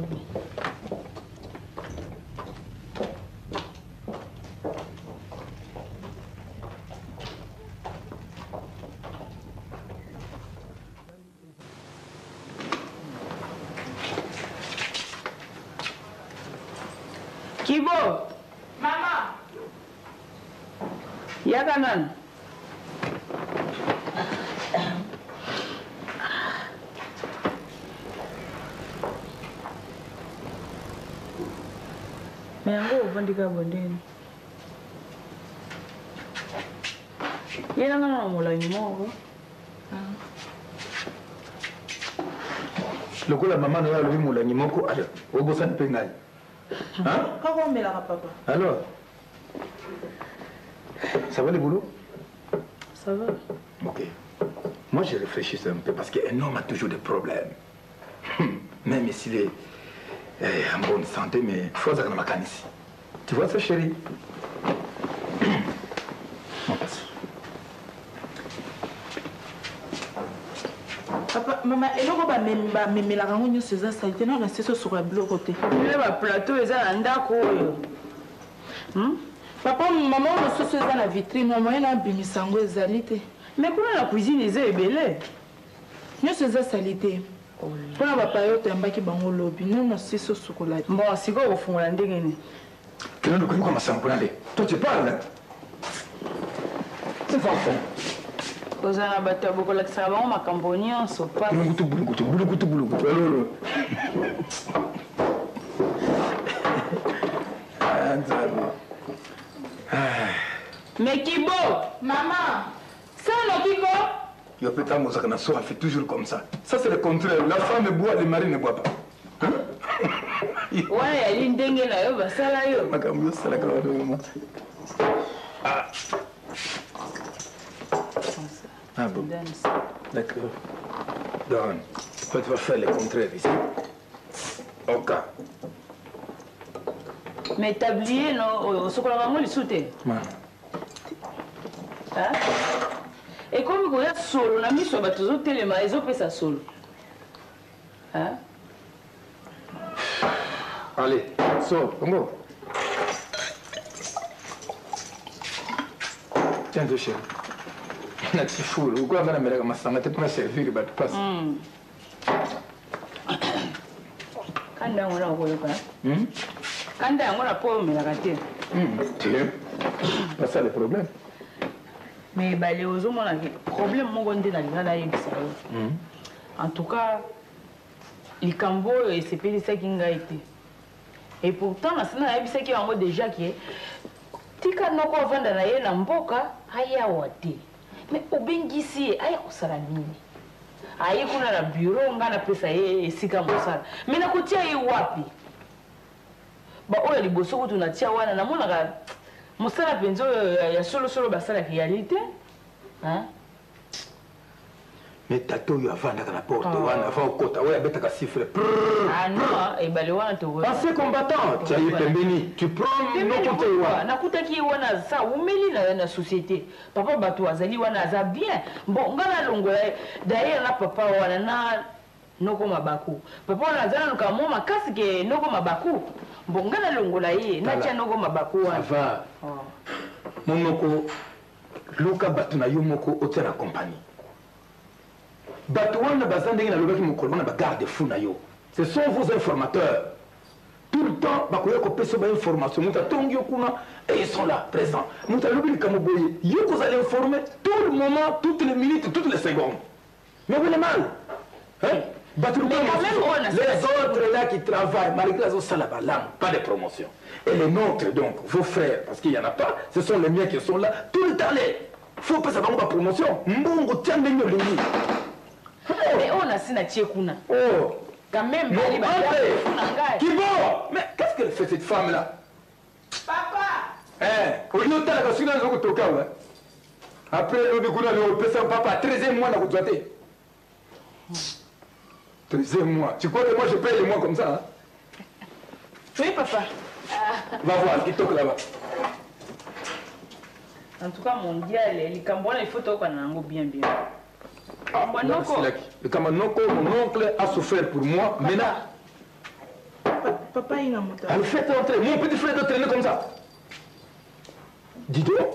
Kibo, maman, Yaganan. Mais en gros, on va dire que il y a un moment là, il mort.
Le coup, la maman n'a pas vu mon animal. Au bout, ça ne peut pas. Hein?
Comment on met la papa?
Alors, ça va le boulot?
Ça va.
Ok. Moi, je réfléchis un peu parce qu'un homme a toujours des problèmes. Même s'il est eh, en bonne santé, mais il faut que je me ici. Tu vois ça, chérie? On passe.
Papa, maman, et là, on va me la rendre sur ça, ça a été non, là, c'est sur le bloc côté.
Il y a un plateau, il y a un d'accord.
Papa, maman, on se fait dans la vitrine, maman, il y a un bimisango et zalité.
Mais comment la cuisine est belle?
Nous, c'est ça, salité. Pour la période, il y a un bac qui est dans le lobby, nous, on a six sauces au chocolat.
Bon, c'est quoi au fond, là, ndégéné?
Tu ne connais pas ma sampoulade. Toi, tu parles, hein? C'est pas fond.
Vous avez abattu beaucoup l'extrêmement, ma campagne, on se passe.
Boulou, boulou, boulou, boulou, boulou, boulou.
Mais Kibo, maman, ça non Kibo?
Il y a peut-être un soir, fait toujours comme ça. Ça, c'est le contraire. La femme boit, le mari ne boit pas. Hein?
Ouais, il y a une dingue là, ça là, yo.
Ma campagne, ça là, ah. Ah bon? D'accord. Donc, tu vas faire le contraire ici. Au cas.
Mais tablier, non, ce qu'on a vraiment le sauté. Hein? Et comme vous êtes solo, on a mis sur le bateau, téléma, ils ont fait ça solo. Hein?
Allez, sors, comment? Tiens, deux chéris. Na tifuru, uko ngana meleka masanga te tuna servir ba tu passe.
Mm. Kanda ngona ukoyoka.
Hmm?
Kanda ngona po melaka te.
Hmm, tiens. Pas ça le problème.
Mais bah les autres mon problème mon gonde na lingana yebisa yo.
Hmm.
En tout cas, les cambo et c'est pas ça qui nga été. Et pourtant na sina yebisa ki yango déjà qui est tika noko vanda na ye na mboka haya wate. Mais au bengisi ayi kusala nini? Ayi kuna na bureau ngana pesa ye esika mosala. Mais na kutia ye wapi? Ba oya liboso ko tunatia wana na mona ka mosala penzo ya solo solo basala réalité. Hein?
Mais tato yo avanda na porte wana va okota oya betaka siffle.
Ah non, et ba le wana to.
Passé combattant, tu as eu pembeni, tu prends no côté wana.
Na kutaki wana ça umeli na na société. Papa bato azali wana za bien. Bon, ngana longo d'ailleurs na papa wana na noko mabaku. Papa wana zana ka moma kasi ke noko mabaku. Bon, ngana longo la ye na tia noko mabaku wana.
Va. Momoko Luka batu na yo moko otia na compagnie. Batouana bazandeng na lobaki mokolo na bagarde fou na yo. Ce sont vos informateurs. Tout le temps, bakoya ko peso ba information. Muta tongi okuna et ils sont là présents. Muta lobi kamoboye. Yo ko allez informer tout le moment, toutes les minutes, toutes les secondes. Mais vous le mal. Hein? Les autres là qui travaillent, malgré les autres salabalam, pas de promotion. Et les nôtres donc, vos frères, parce qu'il n'y en a pas, ce sont les miens qui sont là, tout le temps là. Faut pas savoir ma promotion. Mbongo tiens les mieux.
Mais on a si na kuna.
Oh.
Quand même,
Non,
Bali
André. Kibo. Mais qu'est-ce qu'elle fait cette femme-là?
Papa.
Eh, au lieu de la casser dans le toka, ouais. Après, le dégoût le pesa papa, treizième mois, la doigté. treizième mois. Tu crois que moi je paye les mois comme ça, hein?
Oui, papa.
Va voir, qui toque là-bas.
En tout cas, mondial, les Cambodgiens, il faut qu'on en bien bien.
Ah, le Kamanoko, mon oncle a souffert pour moi. Maintenant.
Papa, il a monté.
Elle fait entrer. Mon petit frère doit traîner comme ça. Dis donc.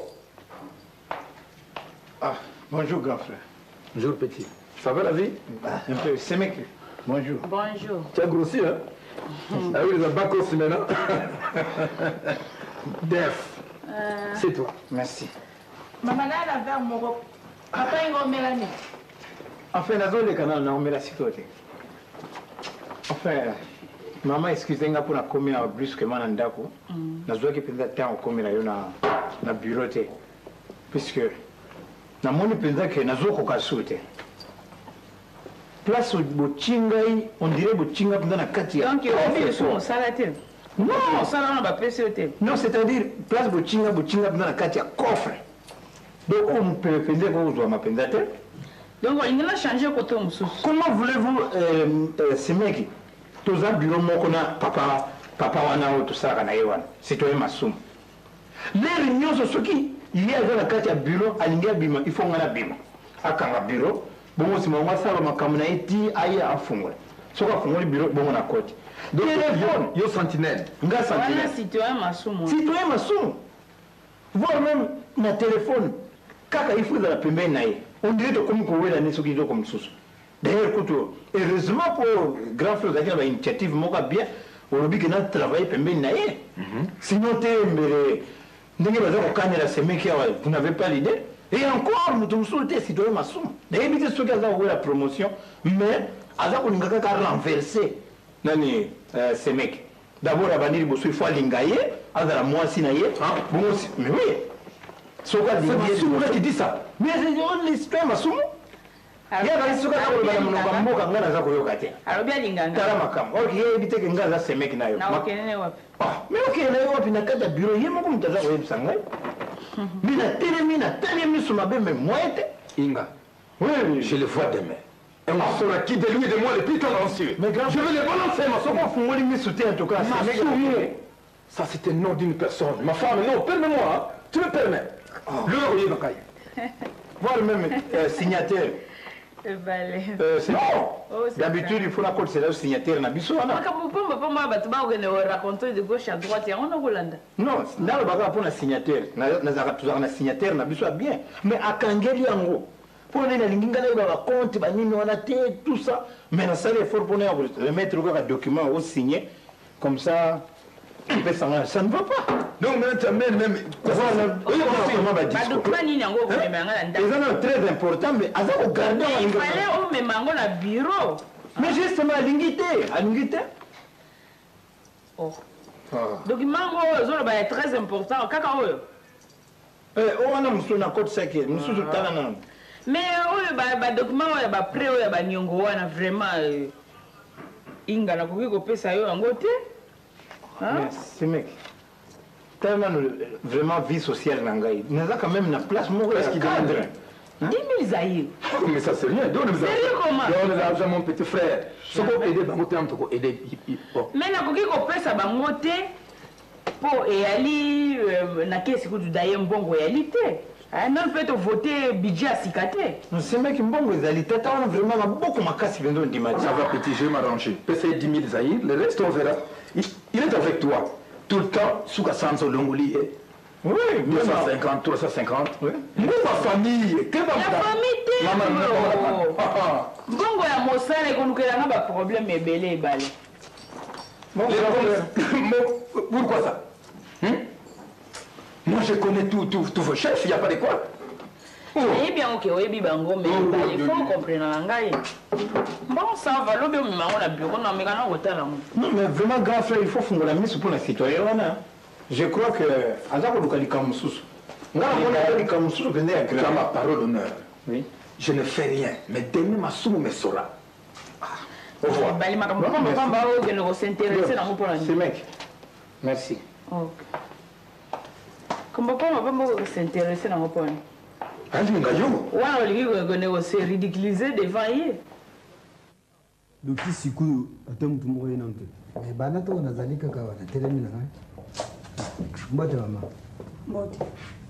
Ah, bonjour, grand frère.
Bonjour, petit. Ça va la vie?
Un peu. C'est mec. Bonjour.
Bonjour.
Tu as grossi, hein? Ah oui, les abats aussi maintenant. Def. C'est toi.
Merci.
Maman, elle a vers mon robe. Papa, il a mélanie.
Enfin, dans le canal, on a la sécurité. Enfin, maman, excusez-moi pour la commune brusquement dans Dako. Nous avons fait un temps au commune dans le bureau. Puisque nous avons fait que nous avons fait place au Bochingai, on dirait Bochinga dans la Katia.
Donc, il y a son salaté.
Non,
ça on va presser au thème.
Non, c'est-à-dire place Bochinga, Bochinga dans la Katia, coffre. Donc, on peut penser que vous doit m'apprendre.
Donc, il a changé côté Moussous.
Comment voulez-vous, euh, euh, ces mecs, tous un bureau, moi, qu'on a papa, papa, wana, tout ça, Ranaïwan, citoyen Massoum. Les réunions, c'est ce qui, il y a dans la Katia bureau, à l'India Bima, il faut qu'on a Bima. À Kanga bureau, bon, si moi, ça, ma camona eti, aïe, à fond. Ce qu'on a fait, le bureau, bon, on a côté. Donc, téléphone, yo sentinelle. Nga sentinelle.
Voilà, citoyen Massoum.
Citoyen Massoum. Voire même, na téléphone, kaka il faut de la pembée naïe. On dirait que comme qu'on veut ce qui est comme sous. D'ailleurs, écoute, heureusement pour grand frère, il y a une initiative bien, on a dit que nous travaillons pembée naïe. Sinon, tu es vous n'avez pas l'idée. Et encore, nous devons souhaiter citoyen Massoum. D'ailleurs, il y a ceux qui ont la promotion, mais Aza on a renversé nani ces mecs. D'abord, il faut l'ingayer, Aza la moitié naïe. Mais oui. C'est Massoum qui dit ça. Mais c'est l'histoire Massoum. Il y a des gens qui ont dit que
alors bien l'inganga.
Ok, il dit que Ngaza ces mecs naïe. Mais ok, il y a un bureau, il y a un peu de temps. Mais la télé, la télé, sur ma belle, mais moi, Inga. Oui, je le vois demain. Et on sera qui de lui et de moi le plus tendancieux. Mais grand, je vais le balancer, ma soeur. Faut moi lui soutien en tout cas. Ça, c'est un nom d'une personne. Ma femme, non, permets-moi. Tu me permets. Le Royer Bakaï. Voir même signataire. Euh, c'est non. D'habitude, il faut la colle, c'est là le signataire. Non, là, le bagage pour la signataire. Nous avons toujours un signataire, nous avons bien. Mais à Kangeli, en gros, pour les lingues, on a compte, on a tout ça. Mais nous avons l'effort pour remettre un document au signé. Comme ça, ça ne va pas. Donc, maintenant, même. C'est très important, mais à ça, garder.
Il fallait au même bureau.
Mais justement, à l'ingité. À l'ingité.
Oh. Document est très important.
Eh, on a un accord sec. Nous sommes
mais le document est prêt, il y a vraiment. Inga na kuki ko pesa yo en côté.
Hein? C'est mec. Tellement vraiment vie sociale nangai. Nous avons quand même une place mon cadre.
dix mille zaïr.
Mais ça c'est rien. Donne nous
sérieux comment?
Donne l'argent mon petit frère. Ce qu'on aider bangote en tout aider.
Mais na kuki ko pesa bangote pour et ali na kesi ku d'ailleurs mbongo yalité. Ah non, peut voter budget à cicater.
C'est mec mbongo yalité. T'as vraiment beaucoup ma casse vient de dimanche. Ça va petit, je vais m'arranger. Pesa dix mille zaïr, le reste on verra. Il est avec toi. Tout le temps, sous la sanse au Longoli. Oui, deux cent cinquante, trois cent cinquante. Oui. Mais ma famille, que va
la famille, t'es maman. Bongo ya mosala qu'on nous a pas problème mais belé balé.
Pourquoi ça? Hum? Moi je connais tout, tout, tous vos chefs, il n'y a pas de quoi.
Eh bien, ok, oui, bien, bango, mais il faut comprendre l'anglais. Bon, ça va, le bien, mais on a bureau, non, mais on a hôtel.
Non, mais vraiment, grand frère, il faut fonder la mise pour les citoyens. Je crois que, à ça, on a dit comme sous. On a dit comme sous, venez à grand. Ma parole d'honneur. Oui.
je ne fais rien. Mais demain, ma somme me saura. Au revoir. C'est mec. Merci.
Comment on va s'intéresser dans mon point? C'est ridiculisé devant eux.
Donc si vous attends tout le monde.
Mais banato on a zali kaka wana telemi na ngai. Mbote mama.
Mbote.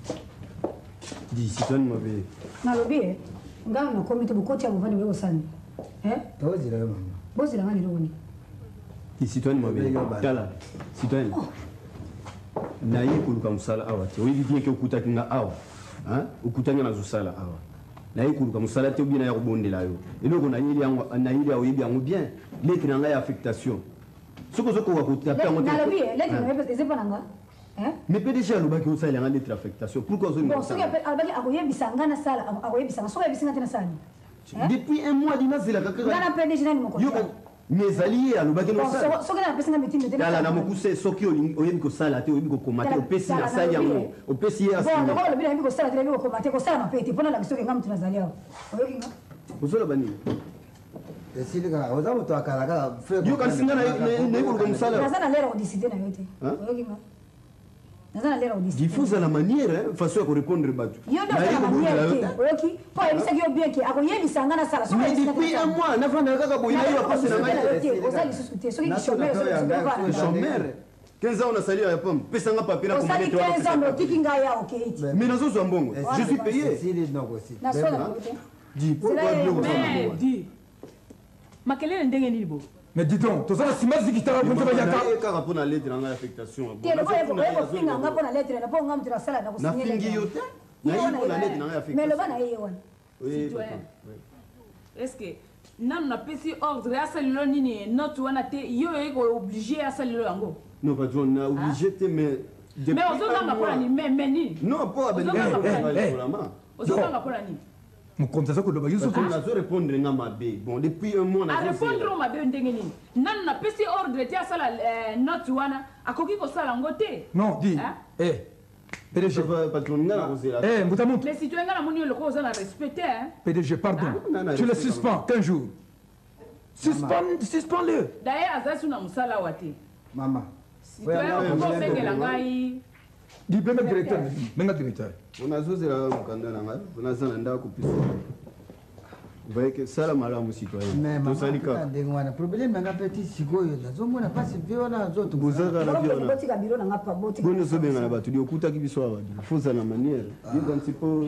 Di citoyen mabe.
Na lobi ngana na komite bukoti ya muvani wewe sana. Eh?
Tozi la mama.
Bozi la ngani roni.
Di citoyen mabe. Tala. Citoyen. Na ye kuluka musala awa te. Oyi bien ke okuta kinga awa. Hein? Okuta ngana zosala awa. Na ye kuluka musala te bien na ya kobondela yo. Eloko na yeli yango na yeli ya oyebi yango bien. Lettre na ngai affectation. Ce que je vois côté après on mais P D G a le bac au salaire en lettre affectation pourquoi on
bon ce qui appelle albaki akoye bisanga na sala akoye bisanga so bisanga tena sala
depuis un mois dina c'est la kaka
na P D G nani moko
mes alliés à le bac no sala
so kana pesa ngami tinde
tena na mokuse soki oyebi ko sala te oyebi ko komate o pesi na sala yango o pesi ya
bon ndoko lobi na ko sala te ko komate ko sala mapeti pona la bisoke ngam tunazalia oyoki nga
uzola bani
Silika, oza moto akalaka fe.
Yo kasinga na na iko comme ça là.
Nazana lera odisite na yote. Oyoki nga. Nazana lera odisite.
Diffuse la manière façon de répondre batu.
Yo na la manière. Oyoki, po ebisa yo bien ki akoyebi sanga na sala.
Mais depuis un mois, na fanda kaka boyina yo passer na ngai.
Oza lisusuté, soki ki chômeur, soki ki
chômeur. quinze ans on a sali à la pomme. Pesanga papier là pour
mettre toi. quinze ans tiki nga ya okiti.
Mais nazo zo mbongo. Je suis payé.
Na sola kote.
Dis pourquoi
mais dis makelele ndenge nini bo
mais dis donc tozala simazi kitara ponte ba yaka
e kaka pona lettre na affectation
te le boye boye ko finga nga pona lettre na po nga mutira sala na ko
signer na fingi yote na yi pona lettre na affectation
mais le bana yeye wana
oui
est-ce que nan na pesi ordre ya salilo nini note wana te yo eko obligé ya salilo yango
non pas on a obligé te mais
mais ozokanga pona ni mais mais ni
non pas ben
ozokanga pona ni
mukonza ko loba yusu
ko nazo répondre nga mabe bon depuis un mois
na répondre au mabe ndenge nini nan na pesi ordre te sala note wana akoki ko sala ngote
non di eh P D G
patron nga na kozela
eh mutamu
les citoyens nga na moni le ko na respecter hein
P D G pardon tu le suspends quinze jours suspend suspend le
d'ailleurs azasu na musala wate
mama
citoyen ko bengela ngai
di benga directeur benga directeur
on a zozela mukanda na ngai on a zana ndako pisa vous voyez que ça la malamu citoyen
mais tosalika ndenge wana problème nanga petit sikoyo nazomona pasi viona zoto
bozaka na viona
botika biro na ngapa botika
bono sobenga na batu di okuta ki biso aba fuza na manière yo dans ce po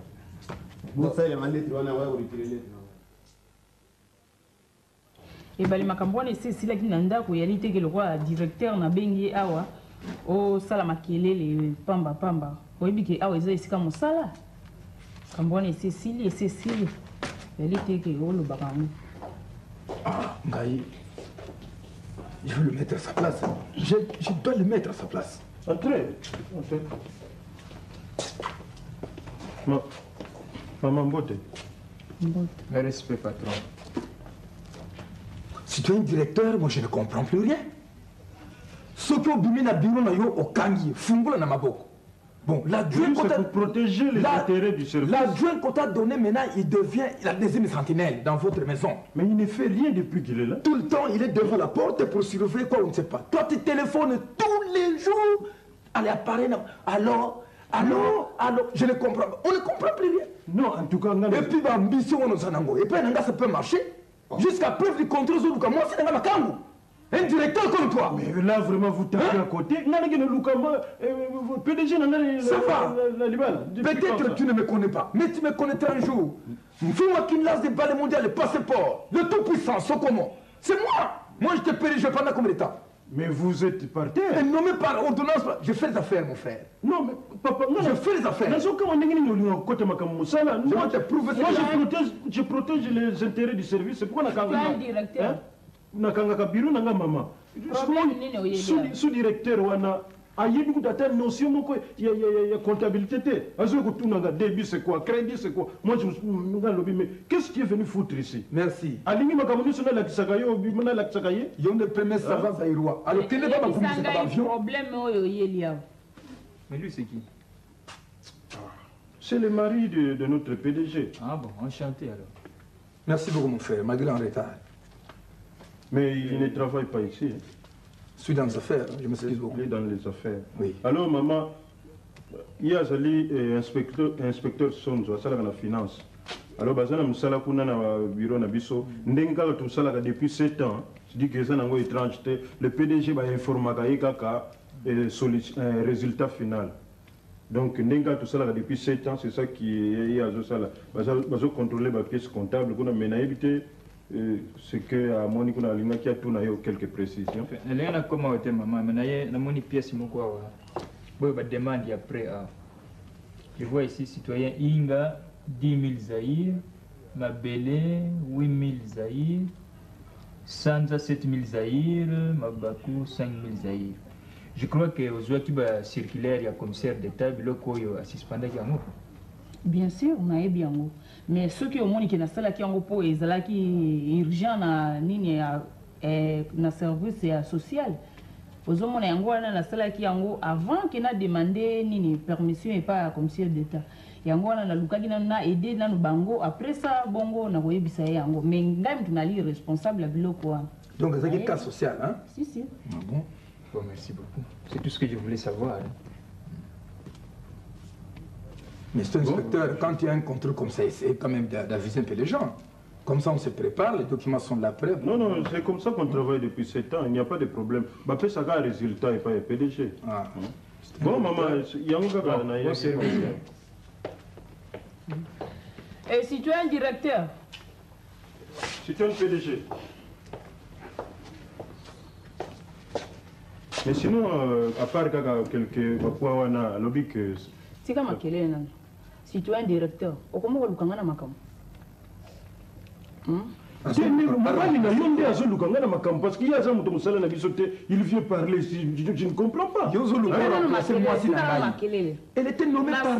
botsa ile malettre wana wa retire lettre
et bali makambo wana esi esilaki na ndako yali teke lokwa directeur na bengi awa osala makelele pamba pamba oyebi ke awa eza esika mosala makambo wana esi esili esi esili yali teke olobaka yango
ngai je veux le mettre à sa place je, je dois le mettre à sa place
entrez entrez ma maman Mbote
le respect patron si tu es un directeur moi je ne comprends plus rien soki obimi na biro na yo okangi fungola na maboko bon l'adjoint
oui, pour protéger les intérêts du service
l'adjoint qu'on t'a donné maintenant il devient la deuxième sentinelle dans votre maison
mais il ne fait rien depuis qu'il est là
tout le temps il est devant la porte pour surveiller quoi on ne sait pas toi tu téléphones tous les jours allez apparaît alors alors alors je ne comprends pas on ne comprend plus rien
non en tout cas
et puis l'ambition on nous en a et puis ça peut marcher jusqu'à preuve du contraire moi c'est dans ma kangu. Un directeur comme toi.
Mais là, vraiment, vous tapez hein? À côté. P D G,
ça va. Peut-être tu ne me connais pas, mais tu me connaîtras un jour. Fais-moi qu'il lance des balles mondiales, le passeport, le tout-puissant, ce comment. C'est moi. Moi, je te paye, je pendant combien de temps.
Mais vous êtes par terre.
Et nommé par ordonnance, je fais les affaires, mon frère.
Non, mais papa, non,
je fais les affaires.
Moi,
je te prouve
moi je, protège, je protège les intérêts du service. C'est pourquoi on a
un directeur.
nakanga biro nanga mama sous-directeur wana ayebi kutata notion moko ya ya comptabilité te azo kutunanga débit c'est quoi crédit c'est quoi moi je nga lobi mais qu'est-ce qui est venu foutre ici
merci
alingi makamoni sona la kisakayo bimana la kisakaye
yo ne premier savant zairwa alors quel est pas ma commission d'avion
problème oyo yeli yawo
mais lui c'est qui
C'est le mari de, de notre P D G.
Ah bon, enchanté alors.
Merci beaucoup mon frère, malgré en retard.
Mais il ne travaille pas ici. Hein.
Je suis dans les affaires, je m'excuse beaucoup.
Il est dans les affaires.
Oui.
Alors maman, il y a un inspecteur, inspecteur Sonzo, ça la finance. Alors bazana musala kuna na bureau na biso, ndenga tout ça là depuis sept ans. Je dis que ça n'a pas étrange. Le P D G va informer kaka et résultat final. Donc ndenga tout ça là depuis sept ans, c'est ça qui est à ça là. Bazo contrôler la pièce comptable, qu'on a mené éviter. Ce que à Moni kuna linga qui a tout na yo quelques précisions.
Elle a comment était maman, mais na na Moni pièce mo quoi. Boy ba demande après ah. Je vois ici citoyen Inga dix mille Zaïre, Mabele huit mille Zaïre, Sanza sept mille Zaïre, Mabaku cinq mille Zaïre. Je crois que aux autres qui va circulaire il y a commissaire d'état le koyo assistant yango.
Bien sûr, on a bien ngo. Mais ceux qui ont moni qui na sala qui yango po ezala ki urgent na nini ya eh, na service ya social. Aux hommes yango wana na sala ki yango avant qu'il n'a demandé nini permission et pas commissaire d'état. Yango wana na lukaki na na aider na bango après ça bongo na koyebisa yango. Mais ngam tunali responsable biloko wana.
Donc c'est un cas social hein?
Si si.
Ah bon?
Bon, merci beaucoup. C'est tout ce que je voulais savoir. Hein.
Mais c'est un inspecteur, bon. Quand il y a un contrôle comme ça, c'est quand même d'aviser un peu les gens. Comme ça, on se prépare, les documents sont là prêts.
Non, non, c'est comme ça qu'on travaille depuis sept ans, il n'y a pas de problème. Bah, après, ça a un résultat et pas un P D G. Ah. Hein? Bon, maman, il y a un gars qui a un
Et si tu es un directeur?
Si tu es un P D G. Mais sinon, euh, à part quelques points, on a lobby que.
C'est comme un si tu es un directeur, comment on va le faire?
Parce qu'il y a un homme il vient parler, je ne comprends pas.
Elle était nommée par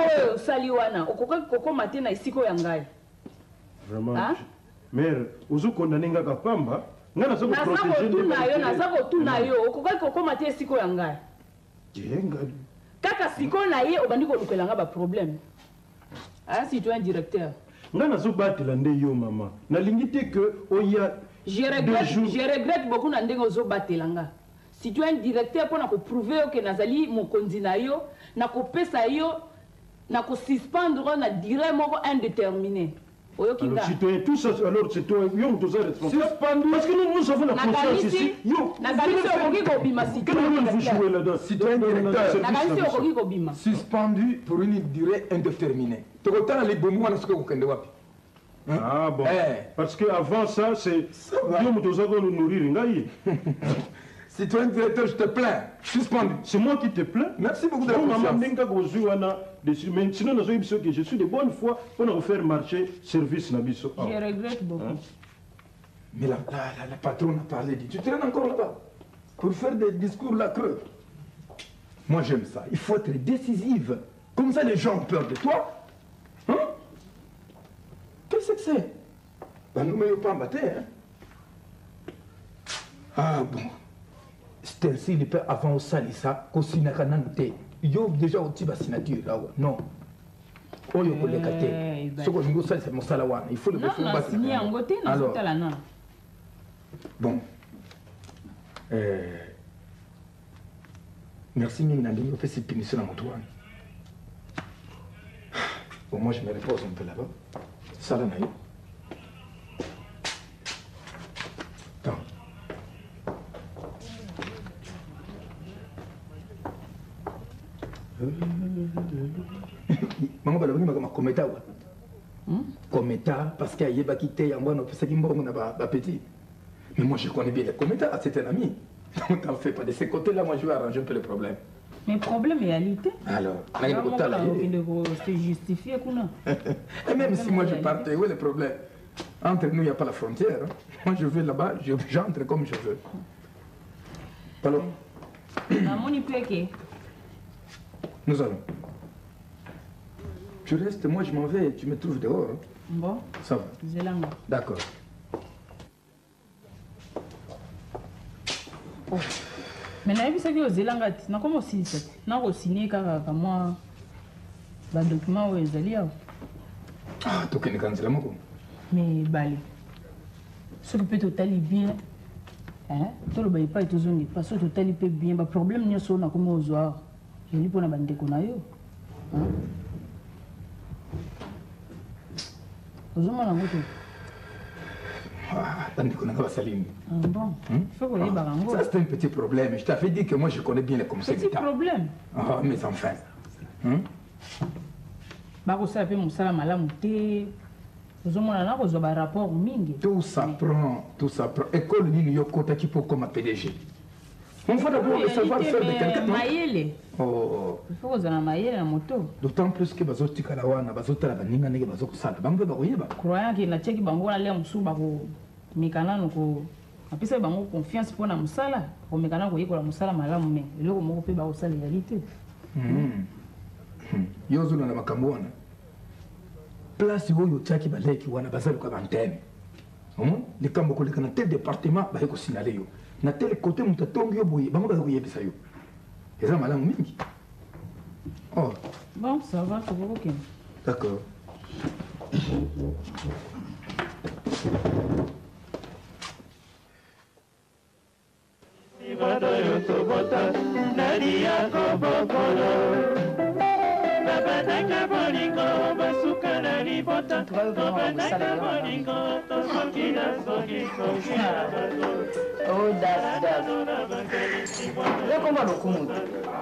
Vraiment. Mère, vous condamnez un pamba. Naza
kotuna yo okoki kokoma te esiko ya ngai kaka sikoyo na ye obandi kolukela nga baproblème aya si tu es un directeur
nga nazobatela nde yo mama nalingi te ke oya
je regrette beaucoup na ndenge ozobatela nga si tu es un directeur mpona koprouve yo ke nazali mokonzi na yo na kopesa yo na kosuspendre na durée moko indéterminée.
Alors, citoyen, tout ça, alors c'est toi, yo, tu es responsable. Parce que nous, nous avons la conscience ici. Yo, comment vous jouez là-dedans?
Citoyen directeur, suspendu pour une durée indéterminée. Tu as les bons mots, ce que vous connaissez.
Ah bon, parce qu'avant ça, c'est... Yo, tu as nous nourrir,
Citoyen directeur, je te plains. Suspendu.
C'est moi qui te plains.
Merci beaucoup de la confiance.
Mais sinon, je suis de bonne foi pour faire marcher service.
Je regrette beaucoup. Hein?
Mais la, la, la, la patronne a parlé, dit, tu traînes encore là-bas pour faire des discours là creux. Moi j'aime ça. Il faut être décisive. Comme ça les gens ont peur de toi. Hein? Qu'est-ce que c'est? Ben, nous ne mettons pas en bataille. Hein? Ah bon. C'est ainsi, il peut avant au salissa, qu'au sinakanante. Il y a déjà au type de signature là. Non. Oh, il faut le cater. Ce que je veux c'est mon salawan. Il faut le faire. Alors, bon. Euh, merci, Mina, de me faire cette permission à mon toit. Bon, moi, je me repose un peu là-bas. Ça, là, naïe. Attends. Maman va devenir ma cometa ou cometa parce qu'il y a qui était en bonne option qui m'ont pas petit. Mais moi je connais bien les cometa, c'est un ami. Donc t'en fais pas de ce côté-là, moi je vais arranger un peu le problème.
Mais problème réalité.
Alors,
il faut se justifier qu'on a.
Et même si moi je partais, où est le problème? Entre nous, il n'y a pas la frontière. Moi je vais là-bas, j'entre comme je veux. Alors. Nous allons. Tu restes, moi je m'en vais, tu me trouves dehors. Hein?
Bon.
Ça va. D'accord.
Mais nayebi saki ozela ngati nakoma osilisa te nakosine kaka kamwa badocument oyo ezali awa
tokendeka nzela moko
me bale soki mpe totali bien toloba epai tozonga epai soki totali mpe bien baproblème nyonso oyo nakomi ozwa awa eli mpona bandeko na yo ozomona yango te
bandeko nanga basalini
bon faut koyebaka yango
ça c'est un petit problème je t'avais dit que moi je connais bien les commissaires
petit problème
ah mais enfin
bakosala mpe mosala malamu te ozomona na kozwa barapport mingi
tout s'apprend tout s'apprend école nini yo kotaki mpo koma P D G on faut d'abord savoir faire de quelqu'un
mayele
oh
il faut kozala mayele na moto
d'autant plus que bazotikala wana bazotala baninga ndenge bazokosala bango mpe bakoyeba
croyant ke natiaki bango wana lia mosusu bakomeka nano apesa bango confiance mpona mosala komeka nano koyekola mosala malamu me eloko moko mpe bakosala yali te
yo ozolanda makambo wana place oyo otiaki baleki wana baza luka bantene likambo koleka na tel département baye kosinale yo na tel côté moto atongi yo boye bango baza koyebisa yo eza malamu mingi oh
bon ça va tokokokende
d'accord
Ibadoyo tobota nani yako bokolo Babadaka bolingo basuka na libota Babadaka bolingo tosoki na soki soki na bato
Oh das das Yo komba lokumu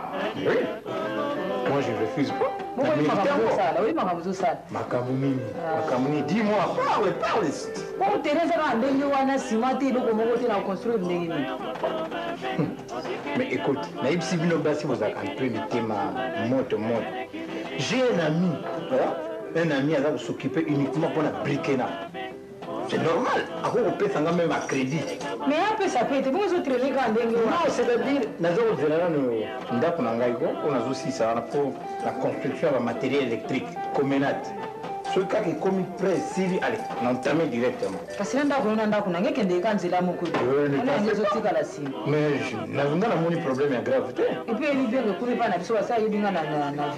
Moi je refuse pas.
Oui, makambo oui makambo ça.
Makambo nini? Makambo nini? Dis-moi, parle, parle.
Bon Teresa ka ndenge wana simati loko moko te na construire ndenge nini.
Mais écoute, naïb si bino basi vous a un peu mis ma moto moto. J'ai un ami, un ami à s'occuper uniquement pour la briquer. C'est normal. Après, on peut s'en même à crédit.
Mais un peu ça peut être bon, vous traînez quand même.
Non, c'est-à-dire, nous avons aussi ça pour la construction de matériel électrique, communat. Ce cas qui est commis près, Sylvie, allez, on entame directement.
Parce que nous avons un endroit où nous avons un endroit
mais nous avons un problème de gravité.
Et puis, il y a des gens qui ont un ça, il y a des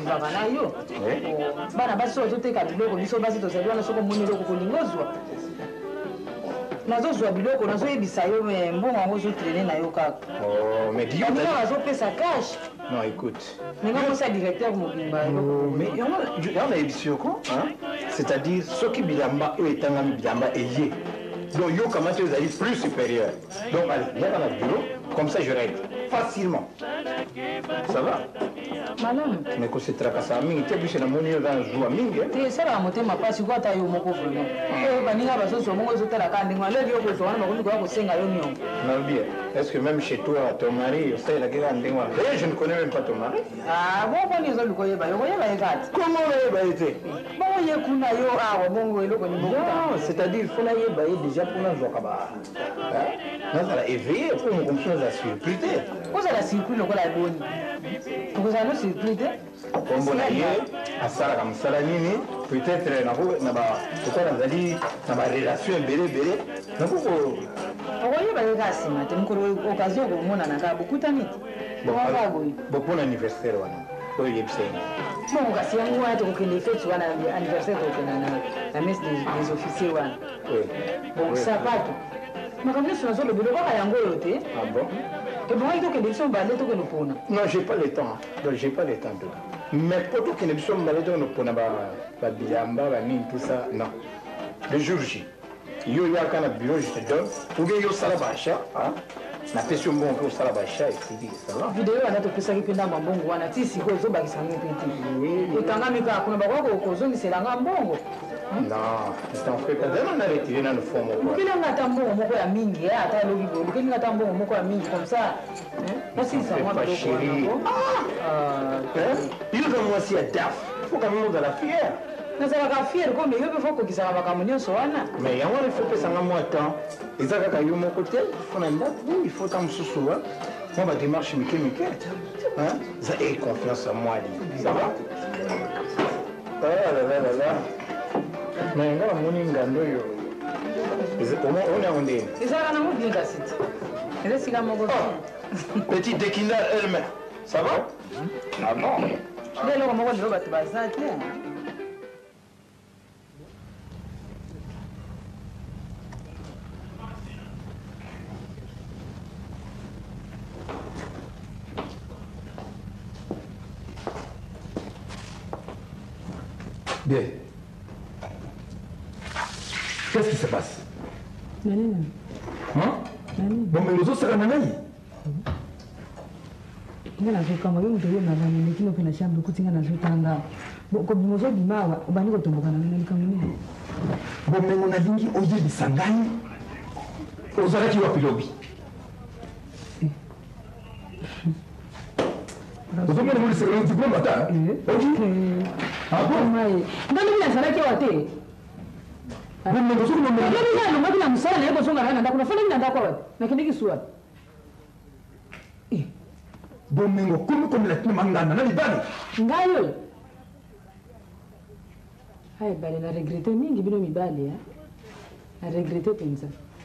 nazozwa biloko nazoyebisa yo mbongo yango ozotraine na yo kaka
oh mais dio
bazopesa cash
non écoute
ninga mosa directeur mobimba
mais on a yebisi yoko c'est-à-dire soki bilamba oyo etangami bilamba eye donc yo kamati ezali plus supérieur donc allez yaka na bureau comme ça je règle facilement ça va
malamu
mais kosetrakasa mingi te biso namoni yo za zuwa mingi
te esalaka motema mpasi ko ata yo moko vraiment oyo baninga bazozwa mongo ezotalaka ndenge aleki yo kozwa wana bakomi koya kosenga yo niongo
nalobia est-ce que même chez toi ton mari osalelaki kaka ndenge wana d'ailleurs je ne connais même pas ton mari
ah bon boni ezoluka oyeba yo koyeba ye kati
comment oyeba ye te
bongo ye kuna yo awa bongo eloko
non c'est-à-dire fo nayeba ye déjà mpo nazwaka ba nazala éveillé mpo mokomisi nazala surpris te
kozala surpris lokola eboni tokozala no surpris te
kombo na ye asalaka mosala nini peut-être nako nazali na barelation ebele ebele nakoko
okoyeba ye kaka nsima te mokolo occasion komonana kaka bokutani te
bo mpona anniversaire wana oyo yebisa ye
bongo kasi yango wana tokokende fete wana anniversaire tokokenda na messe des officiers wana bon sapato makambo nyonso nazoloba elokaka yango oyo te ebongaki tokende biso mbale tokende mpona
non j'ai pas le temps donc j'ai pas le temps to mais po tokende biso mbale tokende mpona babilamba banini tout ça non le jour J yo yaka na bureau je te donne ou bien yo sala baachat napesi yo mbongo mpe osala baachat esili sala
video wana topesaki mpe ndamba mbongo wana ti sikoyo ezobakisango mpe te etangami kaka kuna bakoka kozongiselanga mbongo
non t'en fais pas dana na retiré na le fond moko
lukelinga ata mbongo moko ya mingi ata elobi boye lukelinga ata mbongo moko ya mingi comme ça osilisa mwa biloko
yo za mwasi ya daf fo quand même ozala fier
nazalaka fiere kombe yo mpe fo kokisaka makambo nyonso wana
mais yango wana ifo pesanga mwa temps eza kaka yo moko te fo na ndako il faut ta mosusu wa mwa badémarche mike mike za e confiance à moi ali ça va alalala mais nga namoni ngando oyo ona yango ndeni
ezalaka nango bien kasi te eza esika moko
petit dékinal elmer ça va ah non
lelo ko moko ndiro bato baza te.
Bien. Qu'est-ce qui se passe?
Nani?
Hein?
Nani?
Bon, mais nous autres, c'est la nani.
Nga na zoka mo yomuto yo mama ni kino pena shamba kuti nga na zotanga. Ko bimozo bimawa ubani ko tomboka na nani kamune.
Bon, mais on a lingi oye bisangai. Ozalaki wapi lobi? Ozomene muri sekolo diplôme ata?
Eh.
Ah bon?
Mai. Ndani bila salaki wate.
Bon, mais ozomene muri.
Ndani bila no mabila musala na yebo songa na ndakuna fana ndanda kwa wate. Na kindiki suwa.
Bon, mais on comme comme la tuma ngana na libani.
Ngayo. Hai bale na regrette mingi bino mibale ya. Na regrette penza.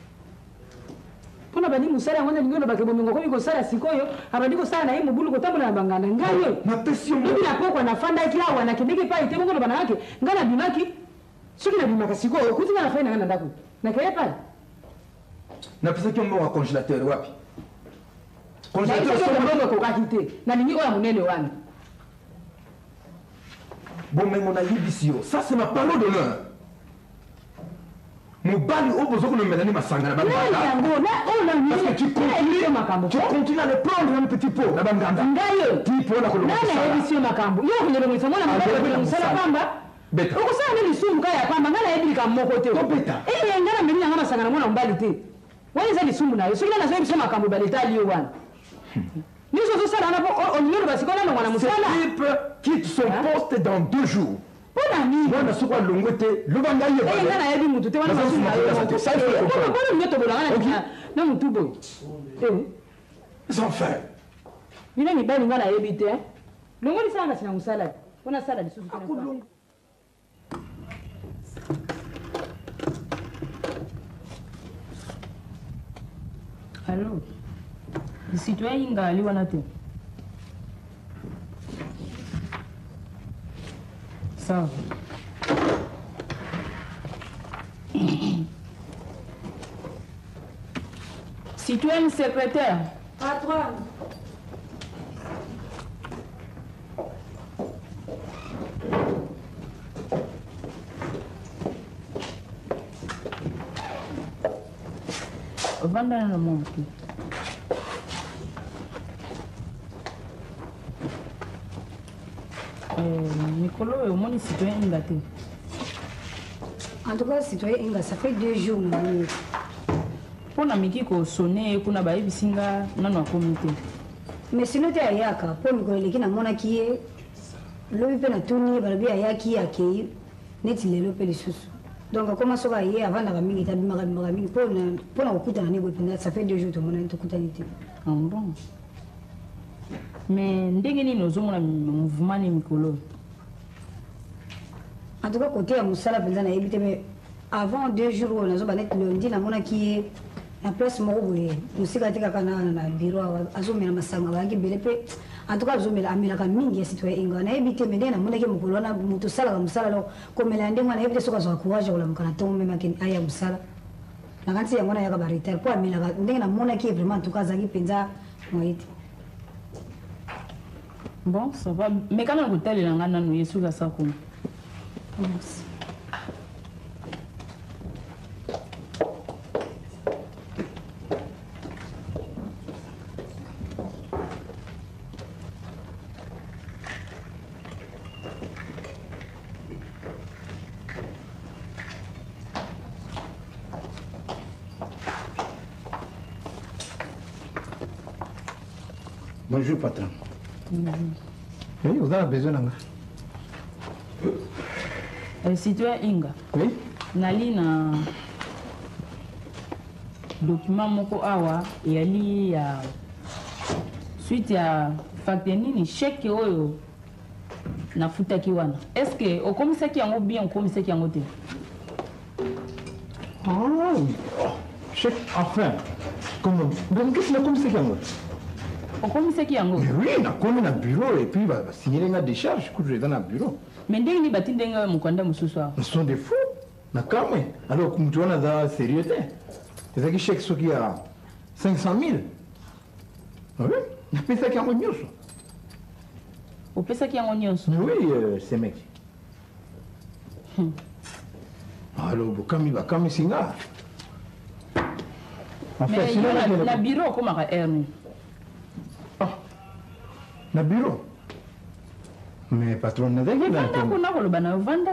Pona bani musala ngona ningono bakebo mingo ko biko sala sikoyo abandi ko sala na imu bulu ko tambula bangana ngayo.
Na pression
mo. Bila poko na fanda kila wana kindiki pa ite ngono bana yake. Ngana bimaki. Soki na bimaka sikoyo kuti ngana faina ngana ndako. Na kaya pale.
Na pesa kiombo wa congélateur wapi?
Congélateur so mdogo ko kakite. Na ningi oya munene wana.
Bon, mais mon avis bisio, ça c'est ma parole d'honneur. Mon bali au besoin que nous menons ma sangana. Parce que tu continues, tu continues à le prendre un petit pot. La banganda. Tu peux la colonne.
Nana ebisio makambo. Yo vile mwe samona mbele msala pamba.
Beta.
Uko sana nili sumu kaya pamba ngala ebi kamoko te.
Ko beta.
Eh ngala mimi ngama sangana mwana mbali te. Wale zali sumu nayo. Sio ngala ebisio makambo bali tali yo wana. Niso zo sala na po onyo basi kona mwana musala.
Philippe quitte son poste dans deux jours.
Pona ni
wana sokwa longwete lobanga ye
eh ngana yebi mutu te wana masu na yo
ça il faut comprendre
pona nyoto bolanga na na mutu boy eh
sans faire
mina ni bali ngana yebi te longo ni sanga sina musala pona sala ni susu kana Allô le citoyen ngali wana te ça citoyen secrétaire
patron
vanda na moto Nicolo, au moins, citoyen Inga.
En tout cas, citoyen Inga, ça fait deux jours.
Pour la miki ko sonné, kuna ba ebisinga nano comité.
Mais sinon tu ayaka, pour me connaître na mona qui est le pe na tourner barabi ayaki akei neti lelo pe lisusu. Donc comment ça va y avant la mingi tabi mara mara mingi pour na pour na okuta na nego pina ça fait deux jours to mona to kutanité.
Ah bon. Mais ndenge nini ozomona mouvement ni mikolo
en tout cas côté ya musala penza na yebite mais avant deux jours on azoba net lundi na mona ki na place moko boye musika tika kana na bureau azomela masanga bangi bele pe en tout cas azomela amela ka mingi ya citoyen inga na yebite mais na mona ki mukolo na mutu sala ka musala lo komela ndenge na yebite soka zo courage ola mukana to mema kin aya musala na kanti yango na yaka ba retard po amela ka ndenge na mona ki vraiment en tout cas zangi penza moyete.
Bon, ça va. Mais quand même, vous avez un an, vous avez ça comme.
Merci.
Bonjour, patron.
Mm-hmm.
Oui, vous avez besoin d'un
Le citoyen Inga.
Oui.
Nali na document moko awa yali ya suite ya facteur nini chèque oyo na futaki wana. Est-ce que okomisaki yango bien okomisaki yango te?
Ah oui. Oh, chèque enfin. Comment? Donc qu'est-ce que la commissaire yango?
okomisaki yango?
Oui, nakomi na bureau et puis basignele nga décharge kutu eza na bureau.
Mais ndenge ni bati ndenge mokwanda mosusu awa?
Ce sont des fous na kamwe. Alors mutu wana aza sérieux te. ezaki chèque soki ya cinq cent mille. Oui, napesaki yango nyonso.
Opesaki yango nyonso?
Oui, euh, ces mecs. Hmm. Alors, bokami bakami singa.
En fait, sinon na, na bureau okomaka erni.
Ah, na bureau. Mais patron nazaki na
vanda kuna koloba na vanda.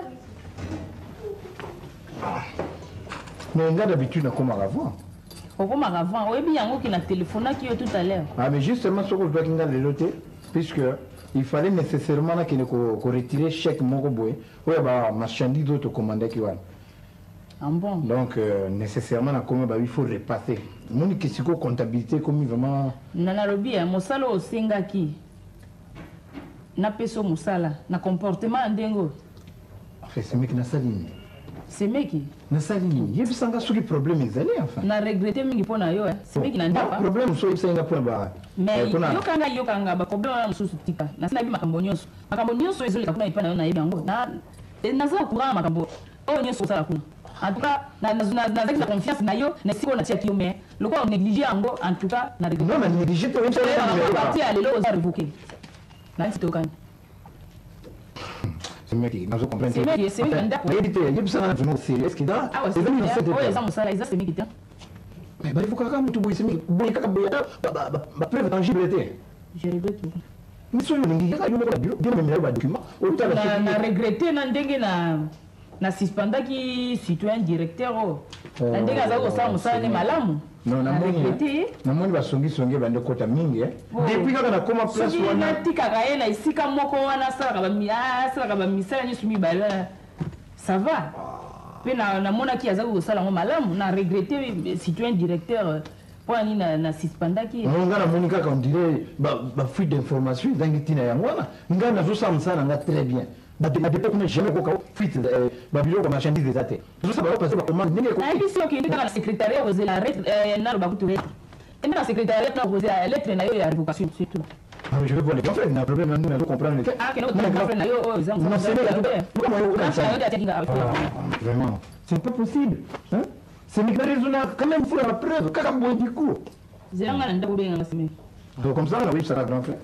Mais nga d'habitude nakomaka avant.
Okomaka avant, oyebi yango ki na téléphonaki yo tout à l'heure.
Ah, mais justement soko ozwaki nga lelo te, puisque il fallait nécessairement na kene ko retirer chèque moko boye oyo ba marchandise oyo tocommandaki wana.
Ah bon?
Donc euh, nécessairement na komi ba il faut repasser. Moni ki siko comptabilité komi vraiment
na nalobi ya mosala osengaki na peso mosala na comportement ndengo.
En fait c'est meki na salini.
C'est meki
na salini. Yebisanga soki problème ezali enfin.
Na regretter mingi pona yo eh. C'est meki na ndapa.
Problème so yebisanga pona ba.
Mais yo kanga yo kanga ba problème na mususu tika. Na sina bi makambo nyonso. Makambo nyonso ezoli ka kuna ipana yo na yebi yango. Na na za courant makambo. Oh nyonso sala kuna. En tout cas, na na na na confiance na yo, na siko na tia ki yo mais le quoi on négliger yango en tout cas na regretter.
Non, mais négliger to on
va partir aller là aux révoquer. Na c'est tokan.
C'est meki, na zo comprendre.
C'est meki, c'est meki ndako.
Mais dit yebisanga na sérieux est-ce qu'il da?
Ah ouais, c'est meki. Oh, ça mon sala, ça c'est meki ta.
Mais bah il faut kaka mutu boy c'est meki. Boy kaka boy ba ba ba preuve tangible te.
Je regrette.
Mais so yo ningi kaka yo na bureau, bien même ba document.
Na na regretter na ndenge na na suspendaki citoyen directeur o. Na ndenge aza kosala mosala ne malamu.
Non, na moni. Na moni basongi songi bande kota mingi eh. Depuis kaka na koma place wana.
Na tikaka ye na isika moko wana sala ka ba mi ah sala ka ba misala ni sumi bala. Ça va. Pe na na mona ki aza kosala ngo malamu na regretter citoyen directeur pour ani na na suspendaki.
Non, ngana moni kaka on dirait ba ba fuite d'information dangi tina yango wana. Ngana zo sa msana nga très bien. Na depuis qu'on jamais koka fuite ba bilo ko marchandise des até. Zo sa ba passer ba commande ninge ko.
Ah ici OK ndika na secrétariat oser la lettre na ba kutu lettre. Et na secrétariat na oser la lettre na yo ya révocation surtout.
Ah je vais voir les confrères, na problème na nous comprendre.
Ah que nous confrères na yo oh ils ont.
Non c'est là. Vraiment, c'est pas possible. Hein? C'est une raison quand même faut la preuve kaka boy du coup.
Zanga na ndako benga masime.
Donc comme ça on a oui ça va grand frère.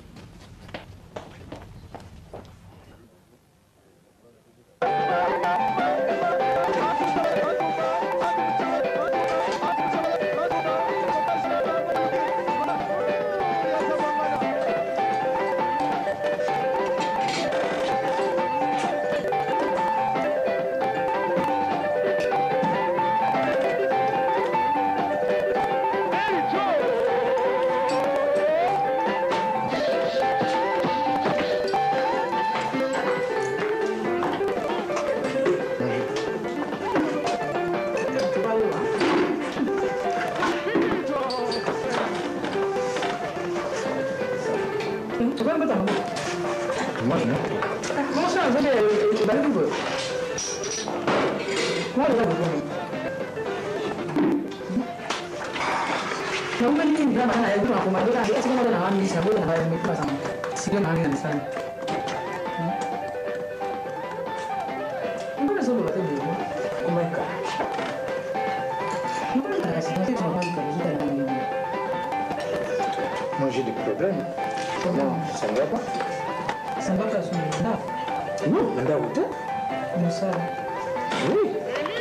Moi j'ai des problèmes. Comment? Ça ne va pas?
Ça ne va pas sur le là.
Non, là où t'es?
Mon sale.
Oui.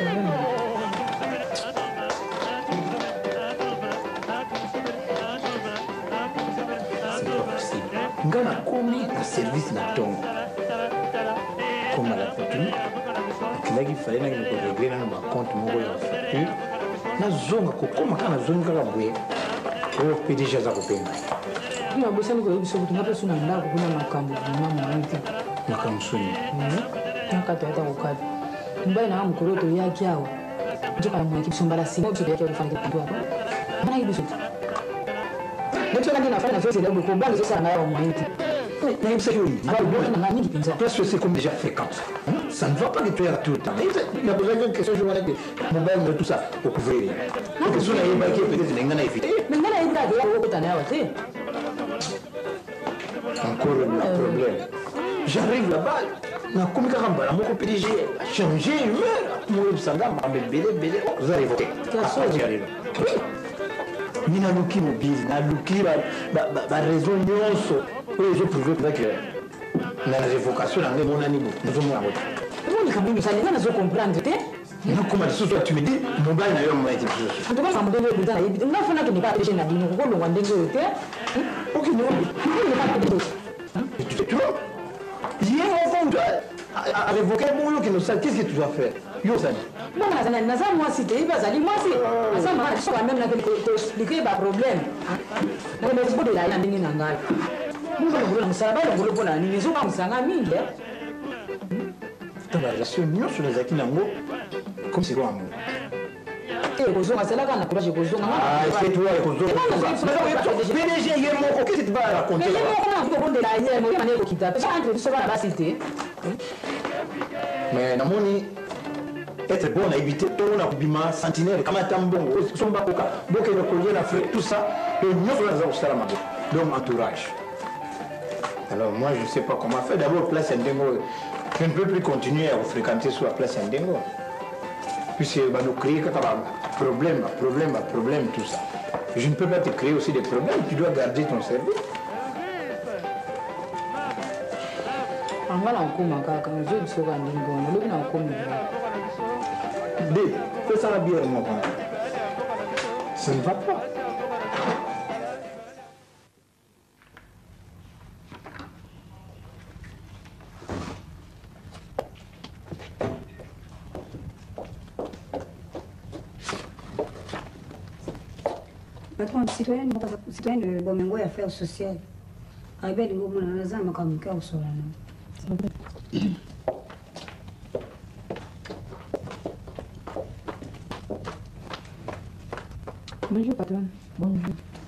C'est pas possible. Nga na komi na service na tongo. Comme à la fortune. Donc il fallait na ko régler na ma compte moko ya facture. Na zonga ko koma kana zonga kala boye. O P D G za ko pemba.
Kuna bosani ko yebiso kutu ngape suna ndako kuna makambo na mwanti.
Makambo suni.
Nakati hata ukati. Mbaya na mkoroto yake yao. Njoka mwa kipsumbala singo biso yake kufanya kitu hapo. Mbona hivi sote? Ndio kana nafanya na zoezi leo kwa bali sasa na yao mwanti.
Mais c'est lui. Qu'est-ce que c'est comme déjà fréquent? Ça ne va pas nettoyer tout le temps. Il y a besoin d'une question journalière. Mobile de tout ça pour couvrir. Donc, si on a une baguette, peut-être qu'il y a une évité.
Mais il y a une baguette pour couvrir.
encore le problème. J'arrive là-bas, na comme quand on va mon P D G a changé humeur. Moi je sens ma bébé bébé vous arrivez. Qu'est-ce que arrive? Ni na luki mobile, na luki ba ba raison nyonso. Oui, je prouve que la révocation dans les mon animaux. Nous sommes là.
Comment quand même ça les gens comprendre te?
Non comment ça tu me dis mobile na yo moi et puis.
En tout cas ça me donne le temps et on a fait que pas péché na bino ko lo wandenge te. OK non. Il pas péché.
Tu vois? Hier au fond à révoquer mon qui nous sait qu'est-ce que tu dois faire? Yo ça.
Non ça na ça moi si te va ça moi c'est ça m'a ça même na que expliquer ba problème. Na mais c'est de la ya ndenge na ngai. Nous allons vous ça va le groupe na ni zo ba musanga mingi.
Dans la relation nous sur les acquis nango comme c'est quoi amour.
Eh kozonga c'est là quand on a courage kozonga.
Ah c'est toi kozonga. P D G hier mon qu'est-ce que tu vas raconter?
Mais moi on a de la hier moi mané ko kita. Ça entre ça va la cité.
Mais namoni être bon à éviter tout on a bima sentinelle comme tambongo son ba koka boke le collier la fête tout ça et nous on va ça la donc entourage. Alors moi je sais pas comment faire d'abord place Ndengo. Je ne peux plus continuer à vous fréquenter sur la place Ndengo. Puisque va nous créer un problème, problème, problème, tout ça. Je ne peux pas te créer aussi des problèmes, tu dois garder ton service.
En mal en commun, quand je suis sur un Ndengo, on est en commun.
D, fais ça la bière, mon père. Ça ne va pas.
Patron, citoyen, citoyen de Bomengo et Affaires sociales. Avec le gouvernement, on a un comme cœur sur la main.
Bonjour, patron. Bonjour.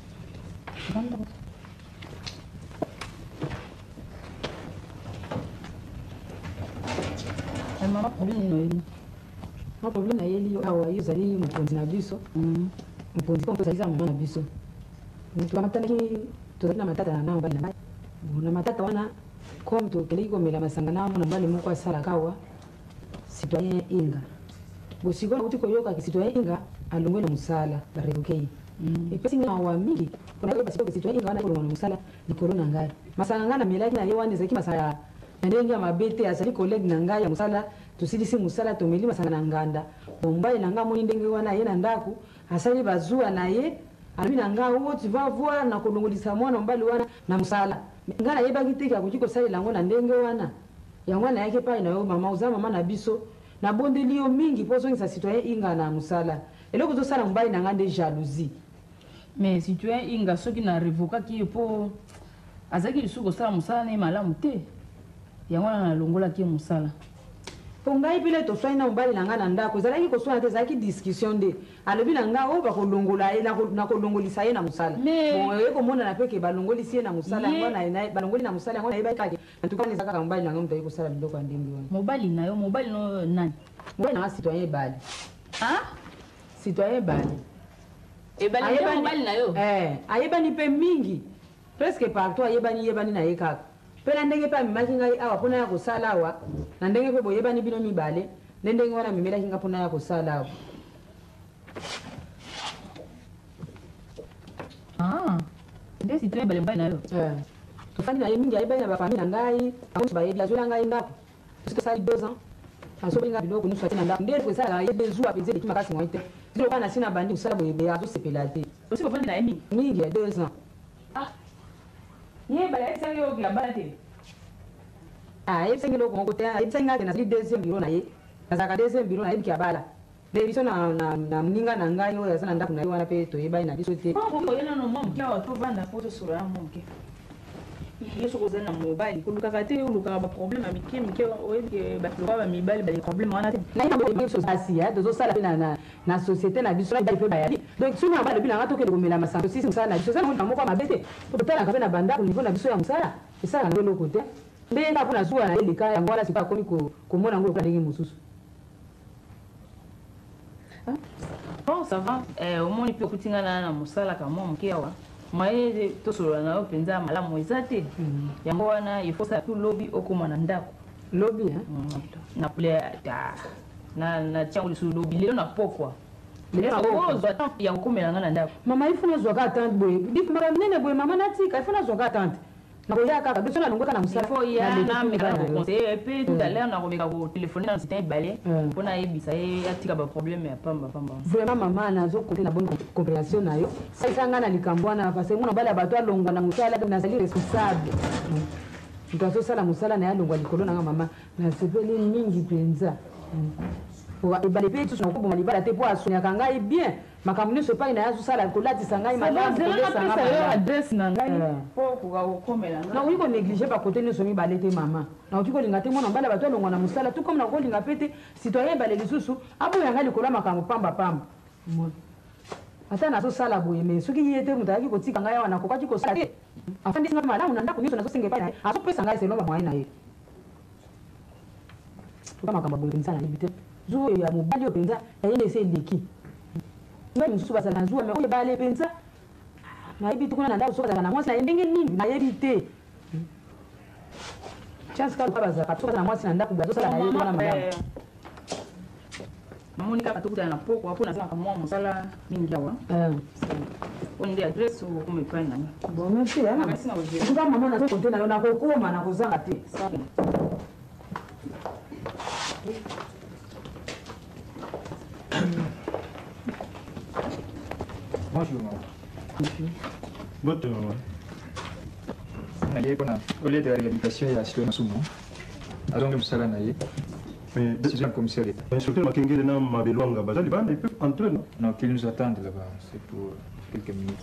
Maman, problème, non, problème, il y a eu des amis qui ont été mponzi ko mpoza mama na biso mutu amataki tozali na matata na nao bali na na matata wana comme to keleki komela masanga na mona mbali moko asala kawa citoyen inga bosiko uti koyoka ki citoyen inga alongwe na musala barevoke e pesi na wa mingi kuna ko basiko citoyen inga wana kolongwa na musala likolo na ngai masanga ngana melaki na ye wana ezaki masaya ndenge ya mabete asali collègue na ngai ya musala tosilisi musala tomeli masanga na nganda bombali na ngai moni ndenge wana ye na ndaku asali bazua na ye alobi na nga wo tu vas voir na kolongolisa mwana mbali wana na musala nga na yebaki te ka kuki kosalela yango na ndenge wana yango na yake pai na yo mama uza mama na biso na bondeli yo mingi po zongisa citoyen inga na musala eloko tozosala mbali na nga nde jalousie
mais citoyen inga soki na revokaki ye po azalaki lisusu kosala musala na ye malamu te yango wana nalongolaki ye musala
po ngai pile toswani na mobali na ngai na ndako ezalaki koswana te ezalaki discussion nde alobi na ngai oyo bakolongola ye na kolongolisa ye na mosala bon oye komonana mpe ke balongolisi ye na mosala yango balongoli na mosala yango nayebaki kake antuka wana ezakaka mobali na ngai moto aye kosala biloko ya ndenge wana
mobali na yo mobali no nani
mobali na ngai citoyen ebali citoyen ebali
mobali na yo
ayebani mpe mingi presque partout ayebani yebani na ye kaka mpe na ndenge mpe amemaki ngai awa mpona ya kosala awa na ndenge mpe boyebani bino mibale nde ndenge wana amemelaki nga mpona ya kosala awa
nde citoyen ebale mobali na yo
tofandi na ye mingi ayebani na bafamille na ngai bango bayebi azwela ngai ndako soki osali deux ans asobeli nga biloko nyonso ati na ndako nde po esalaka ye bezuwa mpenza eleki makasi moi te tiloka na si na bandi kosala boyebe azosepela te
osi bofandi na ye mingi
mingi ya deux ans
ye bala esangi oyo ya bala te
ayebisangi eloko moko te ayebisangi ngake nazali deuxième bureau na ye nazalaka deuxième bureau na yebiki ya bala nde biso na moninga na ngai oyo aza na ndako na ye wana mpe toyebani na biso te
oyenano mwa moke awa tovanda po tosolola ya mwa moke ye soki ozali na mobali kolukaka te olukaka baproblème ya mike mike oyebike baloka bamibali bale problème wana te
nayebisoasi tozosala mpe na société na biso mibali mpe bayali donc soki na balobi nanga tokende komela masango sisi mosala na biso eza na moko ya mabe te totalaka mpe na bandako niveau na biso ya mosala esalaka na eloko te nde nga mpona zuwa na ye lika yango wana sikoyo akomi komona yango lokola ndenge mosusu
bon ça va omoni mpe okuti nga na mosala ka mwa moke awa Maye tosolola na yo mpenza malamu eza te. Yango wana il faut ça tout lobby okoma na ndako.
Lobby hein?
Na ple ta na na tiango sur lobby lelo na pokwa. Lelo na kozwa tant ya kokomela nga na ndako.
Mama ifuna zwa attente boye. Dites mama nene boye mama natika ifuna zwa attente. Na koya kaka biso na longoka na musala.
Faut ya na meka ko conseiller et puis tout à l'heure na komeka ko téléphoner dans c'était balé. Pona yebisa ye atika ba problème ya pamba pamba.
Vraiment mama nazo côté na bonne compréhension na yo. Sasa nga na likambwana parce que mwana bala bato alongwa na musala na sali responsable. Ntaso sala musala na yalongwa likolo na mama na sepeli mingi penza. Pour ebale pe tout na ko bomali bala te po asonya kanga e bien. Makamuni so pa ina yazo sala kolati sangai madame
ko le sanga yo adresse na ngai po ko ga komela
na uko négliger ba côté ne so mi balete mama na utiko linga te mwana bala bato alongwa na musala tout comme na ko linga pete citoyen bale lisusu abo yanga likolo makambo pamba pamba ata na so sala boye mais soki yete mutaki ko tika ngai wana ko kati ko sala te afandi singa mala una ndako nyuso na so singe pa na aso pesa ngai selo ba mwa na ye to kama kama boye nsana libite zo ya mobali o penza yende se leki ngai musuba sala zuwa me ko bale penza na ibi tukuna na ndako so kana mwasi na ndenge nini na yebite chance ka kwa baza katoka na mwasi na ndako bazo sala na yebo na madame
mamoni kaka tukuta na poko hapo nasema kama msala mingi hawa eh on the address ou comme pas nani
bon merci hein ndio mama na konte na yo na kokoma na kozanga te
Bonjour maman.
Bonjour maman.
Naye kona ole de réhabilitation ya sio nasumu. Azonge msala naye.
Mais
c'est un commissariat.
Inspecteur Makengele na Mabelwanga bazali bana ils peuvent entrer non?
Non, qu'ils nous attendent là-bas, c'est pour quelques minutes.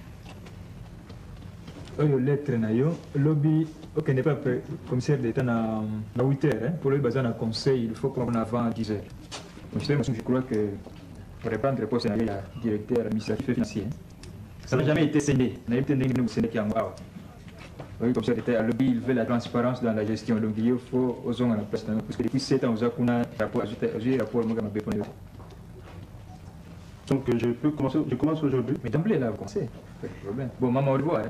Oyo lettre na yo lobby OK n'est pas commissaire d'état na na huit heures hein pour le bazar na conseil il faut qu'on avant dix heures. Monsieur je crois que pour répondre réponse na ya directeur administratif et financier. Ça n'a jamais été scellé. Na été ndenge nous scellé kiango awa. Oui, comme ça, le lobby, il veut la transparence dans la gestion. Donc, il faut aux hommes à la place. Parce que depuis sept ans, on a un rapport, ajouté rapport au Mogambe.
Donc, je peux commencer, je commence aujourd'hui.
Mais d'emblée, là, vous commencez. Pas de problème. Bon, maman, au revoir. Hein.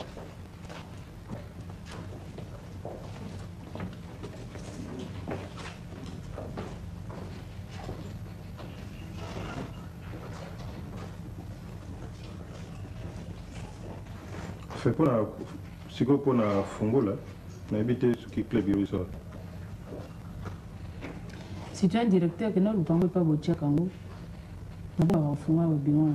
Fait pour la... Si vous avez un fongo là, vous avez ce qui est le bureau.
Si tu es un directeur que nous ne pouvons pas vous dire quand vous avez un fongo au bureau.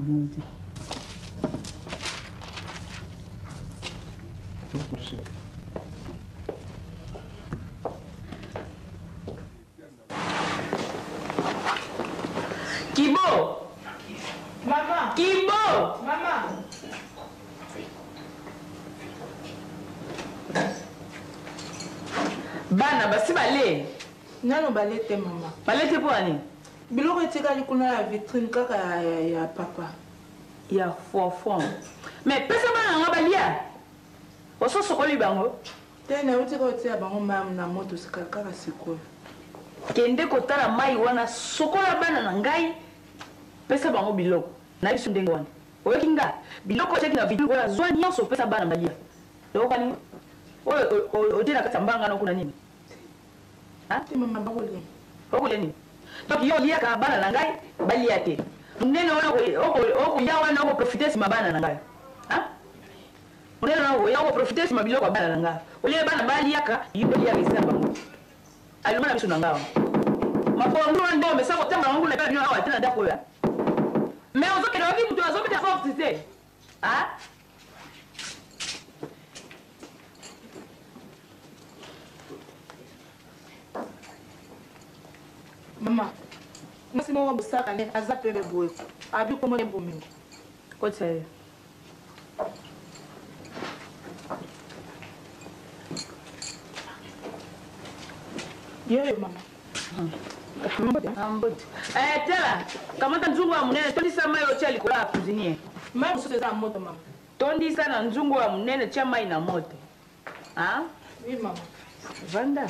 Kibo!
Maman!
Kibo!
Maman!
Bana basi bale
nano bale te mama
bale te po ani
biloko etikali kuna ya vitrine kaka ya, ya, ya papa
ya fofon mais pesa bana nga balia oso sokoli bango
te na utika otia bango mam na moto sikala kaka sikoyo
kende kotala mai wana sokola bana na ngai pesa bango biloko na biso ndenge wana oyoki nga biloko teki na vitrine wana zwa nyonso pesa bana balia loko ni oyo otela kati ya mbanga na kuna nini
te mama bakolia
okolia nini donc yo oliaka bana na ngai balia te munene wana okoya wana okoprofite nsima bana na ngai munene wana okoprofite nsima biloko ya bana na ngai olia bana baliaka yo oliaka esina bango alonga na biso na ngai mapondu wana nde omesa kotanga bango na bino awa te na ndako oyo mais ozokende oki mutu azobeta force te
Mama, mwasi mwa busaka ne aza pebe boye. Abi komo ne bomi.
Ko tsaye.
Yeye mama.
Ambote. Eh tela, kamata nzungu wa munene tondisa mai lo chali kola cuisinier.
Mai muso za moto mama.
Tondisa na nzungu wa munene cha mai na moto. Ah?
Oui mama.
Vanda.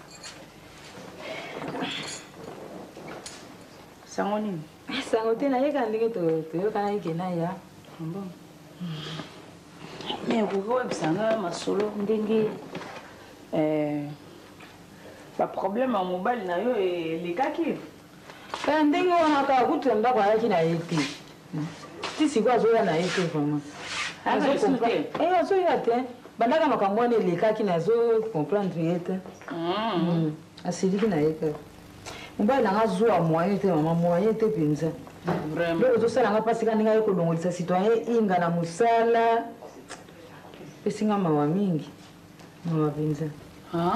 Sango nini?
Sango tena yeka ndenge to to yoka na yeke na ya.
Bon. Mais pourquoi bisanga masolo ndenge euh ba problème à mobile na yo et les kaki.
Eh ndenge wana ka kutemba kwa yaki na yeti. Tisi kwa zoya na yeti vraiment. Azo comprendre. Eh azo yate. Bandaka makamwani les kaki na zo comprendre yete. Mm. Asili na yete. Mobile na zo a moyen te mama moyen te penza. Vraiment. Leo zosala nga pasi kana ngayo kolongolisa citoyen inga na musala. Pesinga mawa mingi. Mawa penza.
Ah.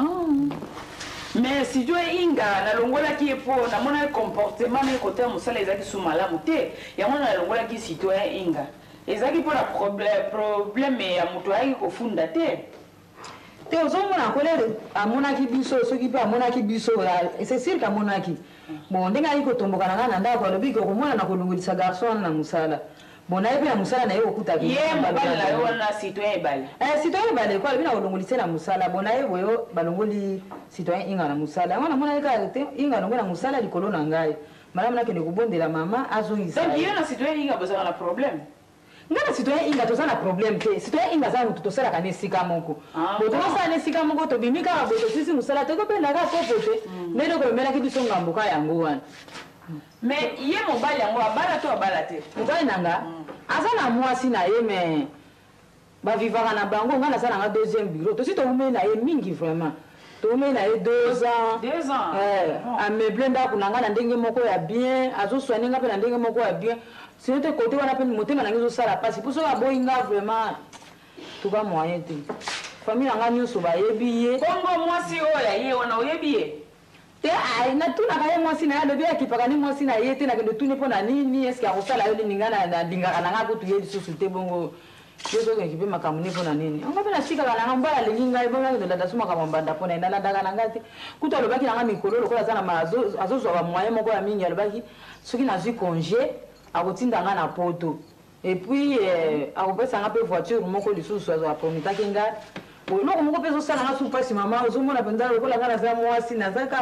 Mais si tu es inga na longola ki epo na mona comportement na côté musala ezaki sumala muté ya mona na longola ki citoyen inga ezaki pour la problème problème ya muto ayi ko funda te
te ozomona kolere amona ki biso soki pe amona ki biso c'est sûr ka mona ki bon ndenga ayi ko tomboka na ngana ndako lobi ko mona na kolongolisa garçon na musala bon na yepe na musala na yo okuta
bi ye mobali na yo na citoyen bale
eh citoyen bale ko bina kolongolisa na musala bon na ye boyo balongoli citoyen inga na musala ngana mona ka te inga longola musala likolo na ngai madame na kende kubondela mama azongisa
donc ye na citoyen inga besoin na problème
ngana citoyen inga toza na problème te citoyen inga za mutu tosala ka nesika moko bo tosala nesika moko to bimika bo to sisi musala te ko penda ka popo te ndelo ko mela ki biso ngambo ka yango wana.
Mais ye mobali yango abala to abala te
mobali nanga aza na mwasi na ye mais bavivaka na bango nga nasala nga deuxième bureau tosi toumei na ye mingi vraiment toumei na ye deux ans
deux ans
ameuble ndako na nga na ndenge moko ya bien azosoigne nga mpe na ndenge moko ya bien sino te kote wana mpe motema nange ezosala pasi mpo soki aboyi nga vraiment toka moyen te famille na nga nyonso bayebi ye
bongo mwasi oyo ya ye wana oyebi ye
te ai natunaka ye mwasi na ye alobi akipaka ni mwasi na ye te nakende tuni mpo na nini eske akosala yo lininga nalingaka na nga kutu ye lisusu te bongo yo soki ekipe makambo ni mpo na nini yango mpe nasikaka na nga mbala alingi ngai bongakelanda so makambo mbanda mpo na ye nalandaka na ngai te kutu alobaki na nga mikolo lokola aza na azozwa bamoyen moko ya mingi alobaki soki nazwi congé akotinda nga na poto epuis akopesa nga mpe voiture moko lisusu apromitaki ngai eloko moko mpe ezosala nga su mpasi mama ozomona mpenza lokola nga naza mwasi nazaka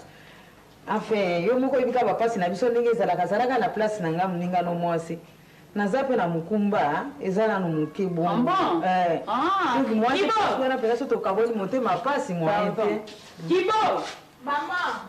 enfin yo moko oyebika bapasi na biso ndenge ezalaka azalaka na place na nga moninga no mwasi naza mpe na mokumba eza nano moke bongoana mpenza so tokaboli motema pasi mwaye te
kibo
mama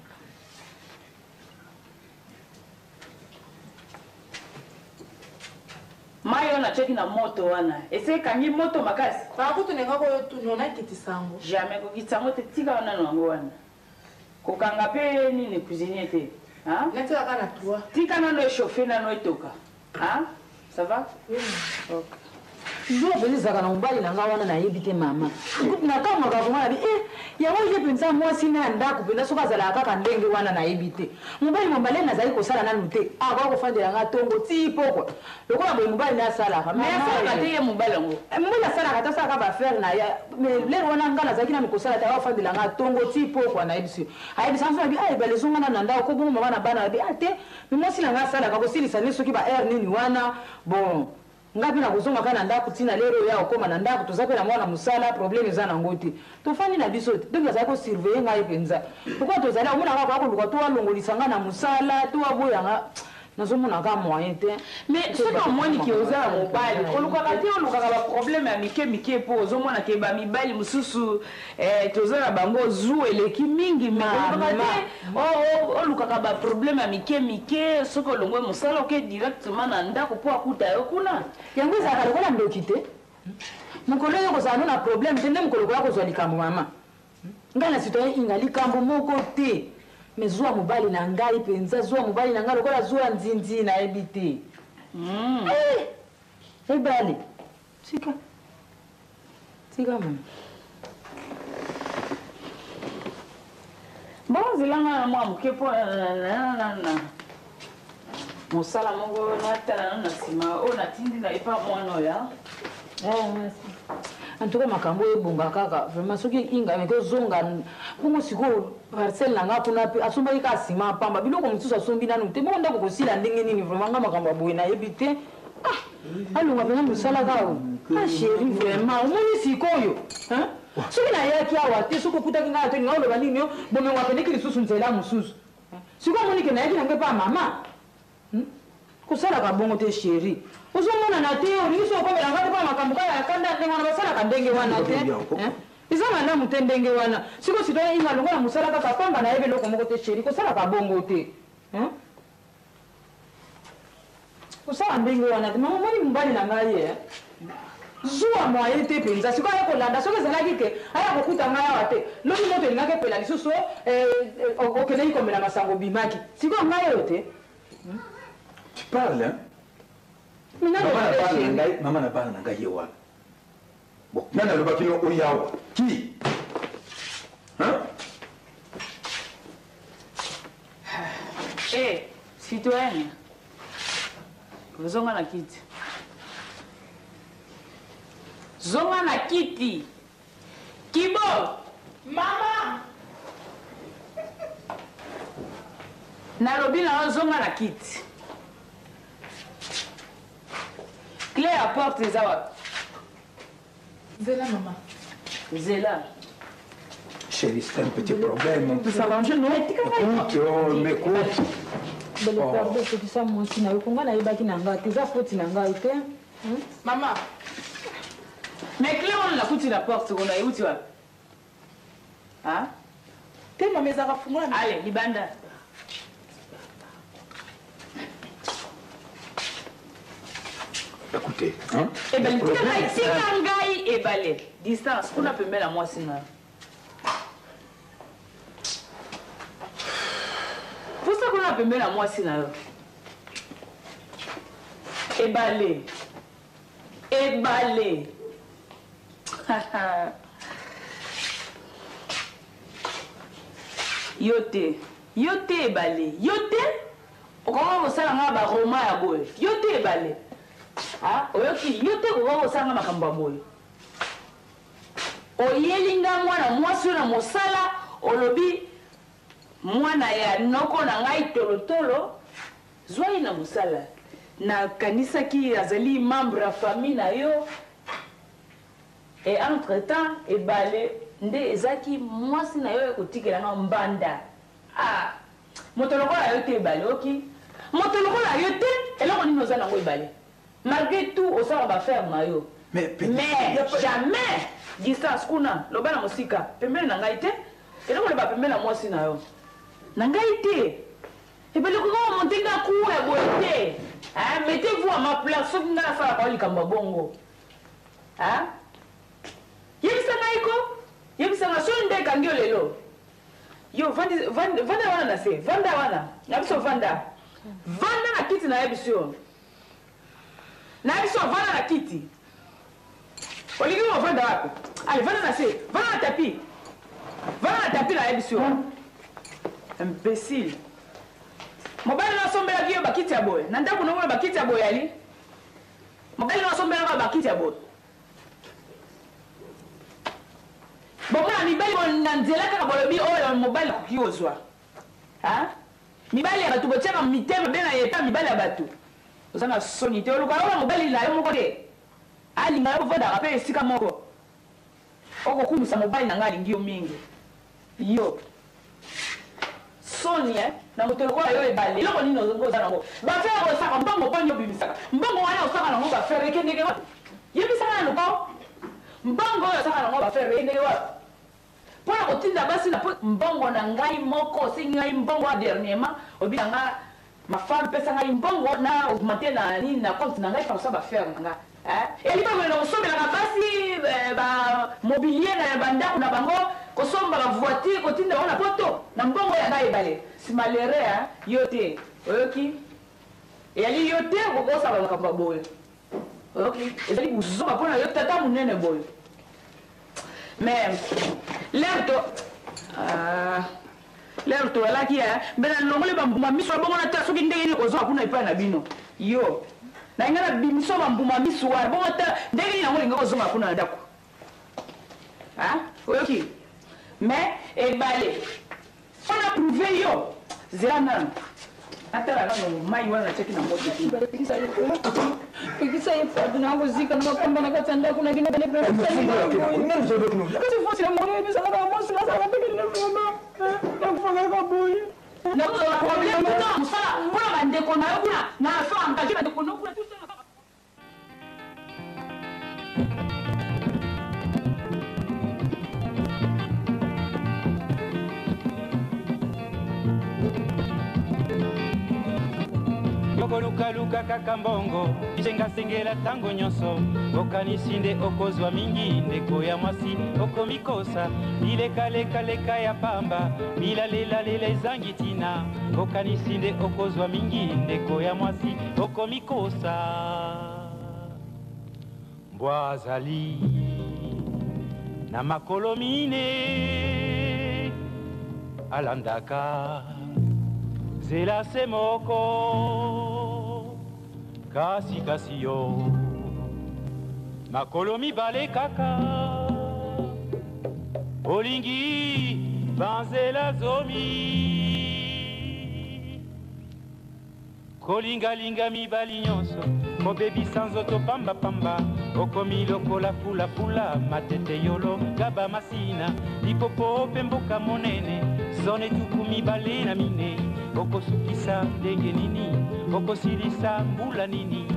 mayo na cheki na moto wana ese kangi moto makasi
pakutu nenga koyo tunona kitisango
jamais ko kitsango te tika wana nango wana ko kanga pe nini cuisinier te hein
netika kana trois
tika na no chauffer na no etoka hein ça va
oui
okay ndio belizaka na mbali na ngawana na yebi te mama na kama kakungana bi eh yango ye penza mwasi na ndako penda soka zala kaka ndenge wana na yebi te mbali mbali na zali kosala nanu te aka ko fandela nga tongo ti poko lokola boy mbali na sala ka
mais sala te ye mbali ngo
mbali sala ka sala ka ba faire na ya mais lero wana ngala zaki na mikosala ta fandela nga tongo ti poko na yebi si ayebi sanso bi ay bale zonga na ndako ko bongo mama na bana bi ate mwasi na nga sala ka ko silisa ni soki ba air nini wana bon ngapi na kuzonga kana ndako tina lero ya okoma na ndako tozape na mwana musala problème eza na ngoti tofani na biso te donc azako surveiller ngai penza pourquoi tozala omona ka kwa koluka to alongolisa nga na musala to aboya nga nazomona ka moyen te
mais soki omoni ki ozala mobali olukaka te olukaka ba problème ya mike mike po ozomona ke ba mibali mosusu tozala bango zu eleki mingi olukaka te olukaka ba problème ya mike mike soki olongwe mosala oke directement na ndako po akuta yo kuna
yango ezalaka lokola ndoki te mokolo oyo kozala no na problème te nde mokolo koya kozwa likambo mama ngai na citoyen inga likambo moko te mais zwa mobali na ngai penza zwa mobali na ngai lokola zwa nzinzi nayebi te ebale tika tika mama
bonzelanga na mwa moke mpo mosala moko natala nano na nsima oyo natindi na epa mwana oya
en tout cas makambo ebonga kaka vraiment soki inga meke ozonga bongo sikoyo parcelle na nga kuna mpe asombaki ka nsima pamba biloko mosusu asombi nanu te bongo ndako kosila ndenge nini vraiment nga makambo aboye nayebi te alonga mpenza mosala kao a chéri vraiment omoni sikoyo soki nayaki awa te soki okutaki ngai to ninga oloba nini yo bomengo apendeki lisusu nzela mosusu sikoyo omonike nayaki nange mpa mama
kosalaka bongo te sheri ozomonana te olingi so okobelanga te mpa makambo kaka ya kanda ndenge wana basalaka ndenge wana te eza malamu te ndenge wana siko sitoya inga longola mosala kaka pamba na yebi eloko moko te sheri kosalaka bongo te kosala ndenge wana te mamomoni mobali na ngai ye zuwa moye te mpenza siko aya kolanda soki ezalaki ke aya kokuta ngai awa te lobi moto elingaki epela lisusu okendeki komela masango bimaki siko ngai oyo te.
Tu parles, hein? Maman n'a pas un gaïewa. Bon, n'a pas un gaïewa. Qui? Hein?
Eh, citoyenne, vous avez un kit. Zonga na kiti. Kibo! Maman! Nalobi na zonga na kiti. Clé à porte les awa.
Zéla, maman.
Zéla.
Chérie, c'est un petit problème.
On peut s'arranger, non?
Écoute, oh, mais écoute.
Belle perdre, c'est que ça, moi aussi, na yokonga na yebaki na nga, tes faute na nga, ok?
Maman. Mais clé, on a foutu la porte, on a eu, tu vois. Hein?
T'es ma maison à foutre.
Allez, Libanda.
Écoutez, hein?
Eh bien, tu as dit Kangai et balai. Distance, on a pu mettre la moi sinon. Pour ça qu'on a pu mettre la moi sinon. Et balai. Et balai. Yote. Yote et balai. Yote? Comment vous savez nga ba roman ya boy? Yote et balai. Ah, oyoki yote ko ko sanga makamba boy. Oyelinga mwana mwasi na mosala olobi mwana ya noko na ngai tolotolo zwai na mosala na kanisa ki azali membre ya famille na yo et entre temps e balé nde ezaki mwasi na yo ekotikela nga mbanda. Ah, moto lokola yo te balé oki moto lokola yo te eloko nini oza nango ebale. Malgré tout, au sein de la ferme, mais, mais jamais, distance, kuna, le bas la musique, pembe na ngaite, et donc le bas pembe la moi si na yo. Na ngaite, et bien le comment monter d'un coup et boiter, hein, mettez-vous à ma place, sauf que n'a pas la parole comme bongo, hein. Yem sanaiko, yem sanaiko, nde kangyo lelo. Yo, vanda vanda vanda wana se, vanda wana, nabiso vanda, vanda na kiti na yebisio. Na biso vana na kiti. Olingi mo vanda wapi? Allez, vana na se, vana na tapis. Vana na tapis na yebisio. Imbécile. Mobali na sombela kiyo bakiti ya boy. Na ndako na bakiti ya boy ali. Mobali na sombela ka bakiti ya boy. Bomba mibali na nzela kaka bolobi oyo mobali kukiozwa. Hein? Mibali ya batu botiaka mitema bena yeta mibali ya batu. Osanga soni te oluka ola mobali na yo moko te alinga yo voda kape esika moko okokumisa mobali na nga alingi yo mingi yo soni eh na moto lokola yo ebale eloko nini oza nango bafere kosaka mbongo mpo nyo bimisaka mbongo wana osaka nango bafere ekendeke wapi yebisaka na loko mbongo oyo osaka nango bafere ekendeke wapi mpona kotinda basi na mbongo na ngai moko osengi ngai mbongo wa dernièrement obi na nga ma femme pesa ngai mbongo na augmenter na nini na compte na ngai fa ça va faire nga eh et liba na osomela ka basi ba mobilier na bandako na bango kosomba ba voiture kotinda wana poto na mbongo ya ngai bale si malere hein yote oyoki et ali yote ko sa ba ka boye oyoki ezali kuzoba pona yo tata munene boye mais l'air to ah l'air to la qui est mais na longole ba mbuma miso bongo na ta soki ndenge ni kozo akuna ipa na bino yo na ngala bimiso ba mbuma miso wa bongo ta ndenge ni na ngolinga kozo akuna na dako hein oyoki mais e balé on a prouvé yo zerana atala no mai wana cheki na moto tu
Pikisa yepo na kuzika na kwamba na katanda kuna kina bale pesa.
Nani zodo kuno?
Kasi fosi na mwana bisa na mosi na sana pekele mama. Na kufanga kwa boy.
nakozala problème kutala mosala mpona bandeko na yo kuna na so engage bandeko no kuna
okolukaluka kaka mbongo isengasengela ntango nyonso okanisi nde okozwa mingi ndeko ya mwasi okomikosa bilekalekaleka ya pamba bilalelalela ezangi ntina okanisi nde okozwa mingi ndeko ya mwasi okomikosa mbwa azali na makolo mine alandaka zela se moko kasi kasi yo makolo mibale kaka olingi banzela zomi kolingalinga mibali nyonso kobebisa nzoto pambapamba okomi lokola fulafula matete yolo gaba masina lipopo pe mboka monene zone tuku mibale na mine okosukisa ndenge nini okosilisa mbula nini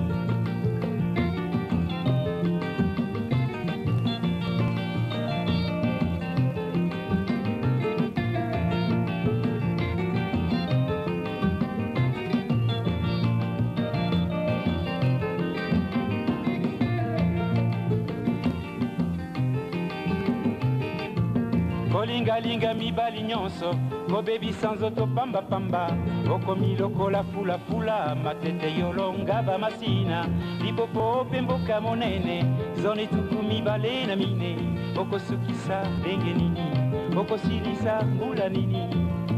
kolingalinga mibali nyonso kobebisa nzoto pambapamba okomi lokola fulafula matete yolonga bamasina lipopo pe mboka monene zone tuku mibale na mine okosukisa ndenge nini okosilisa mbula nini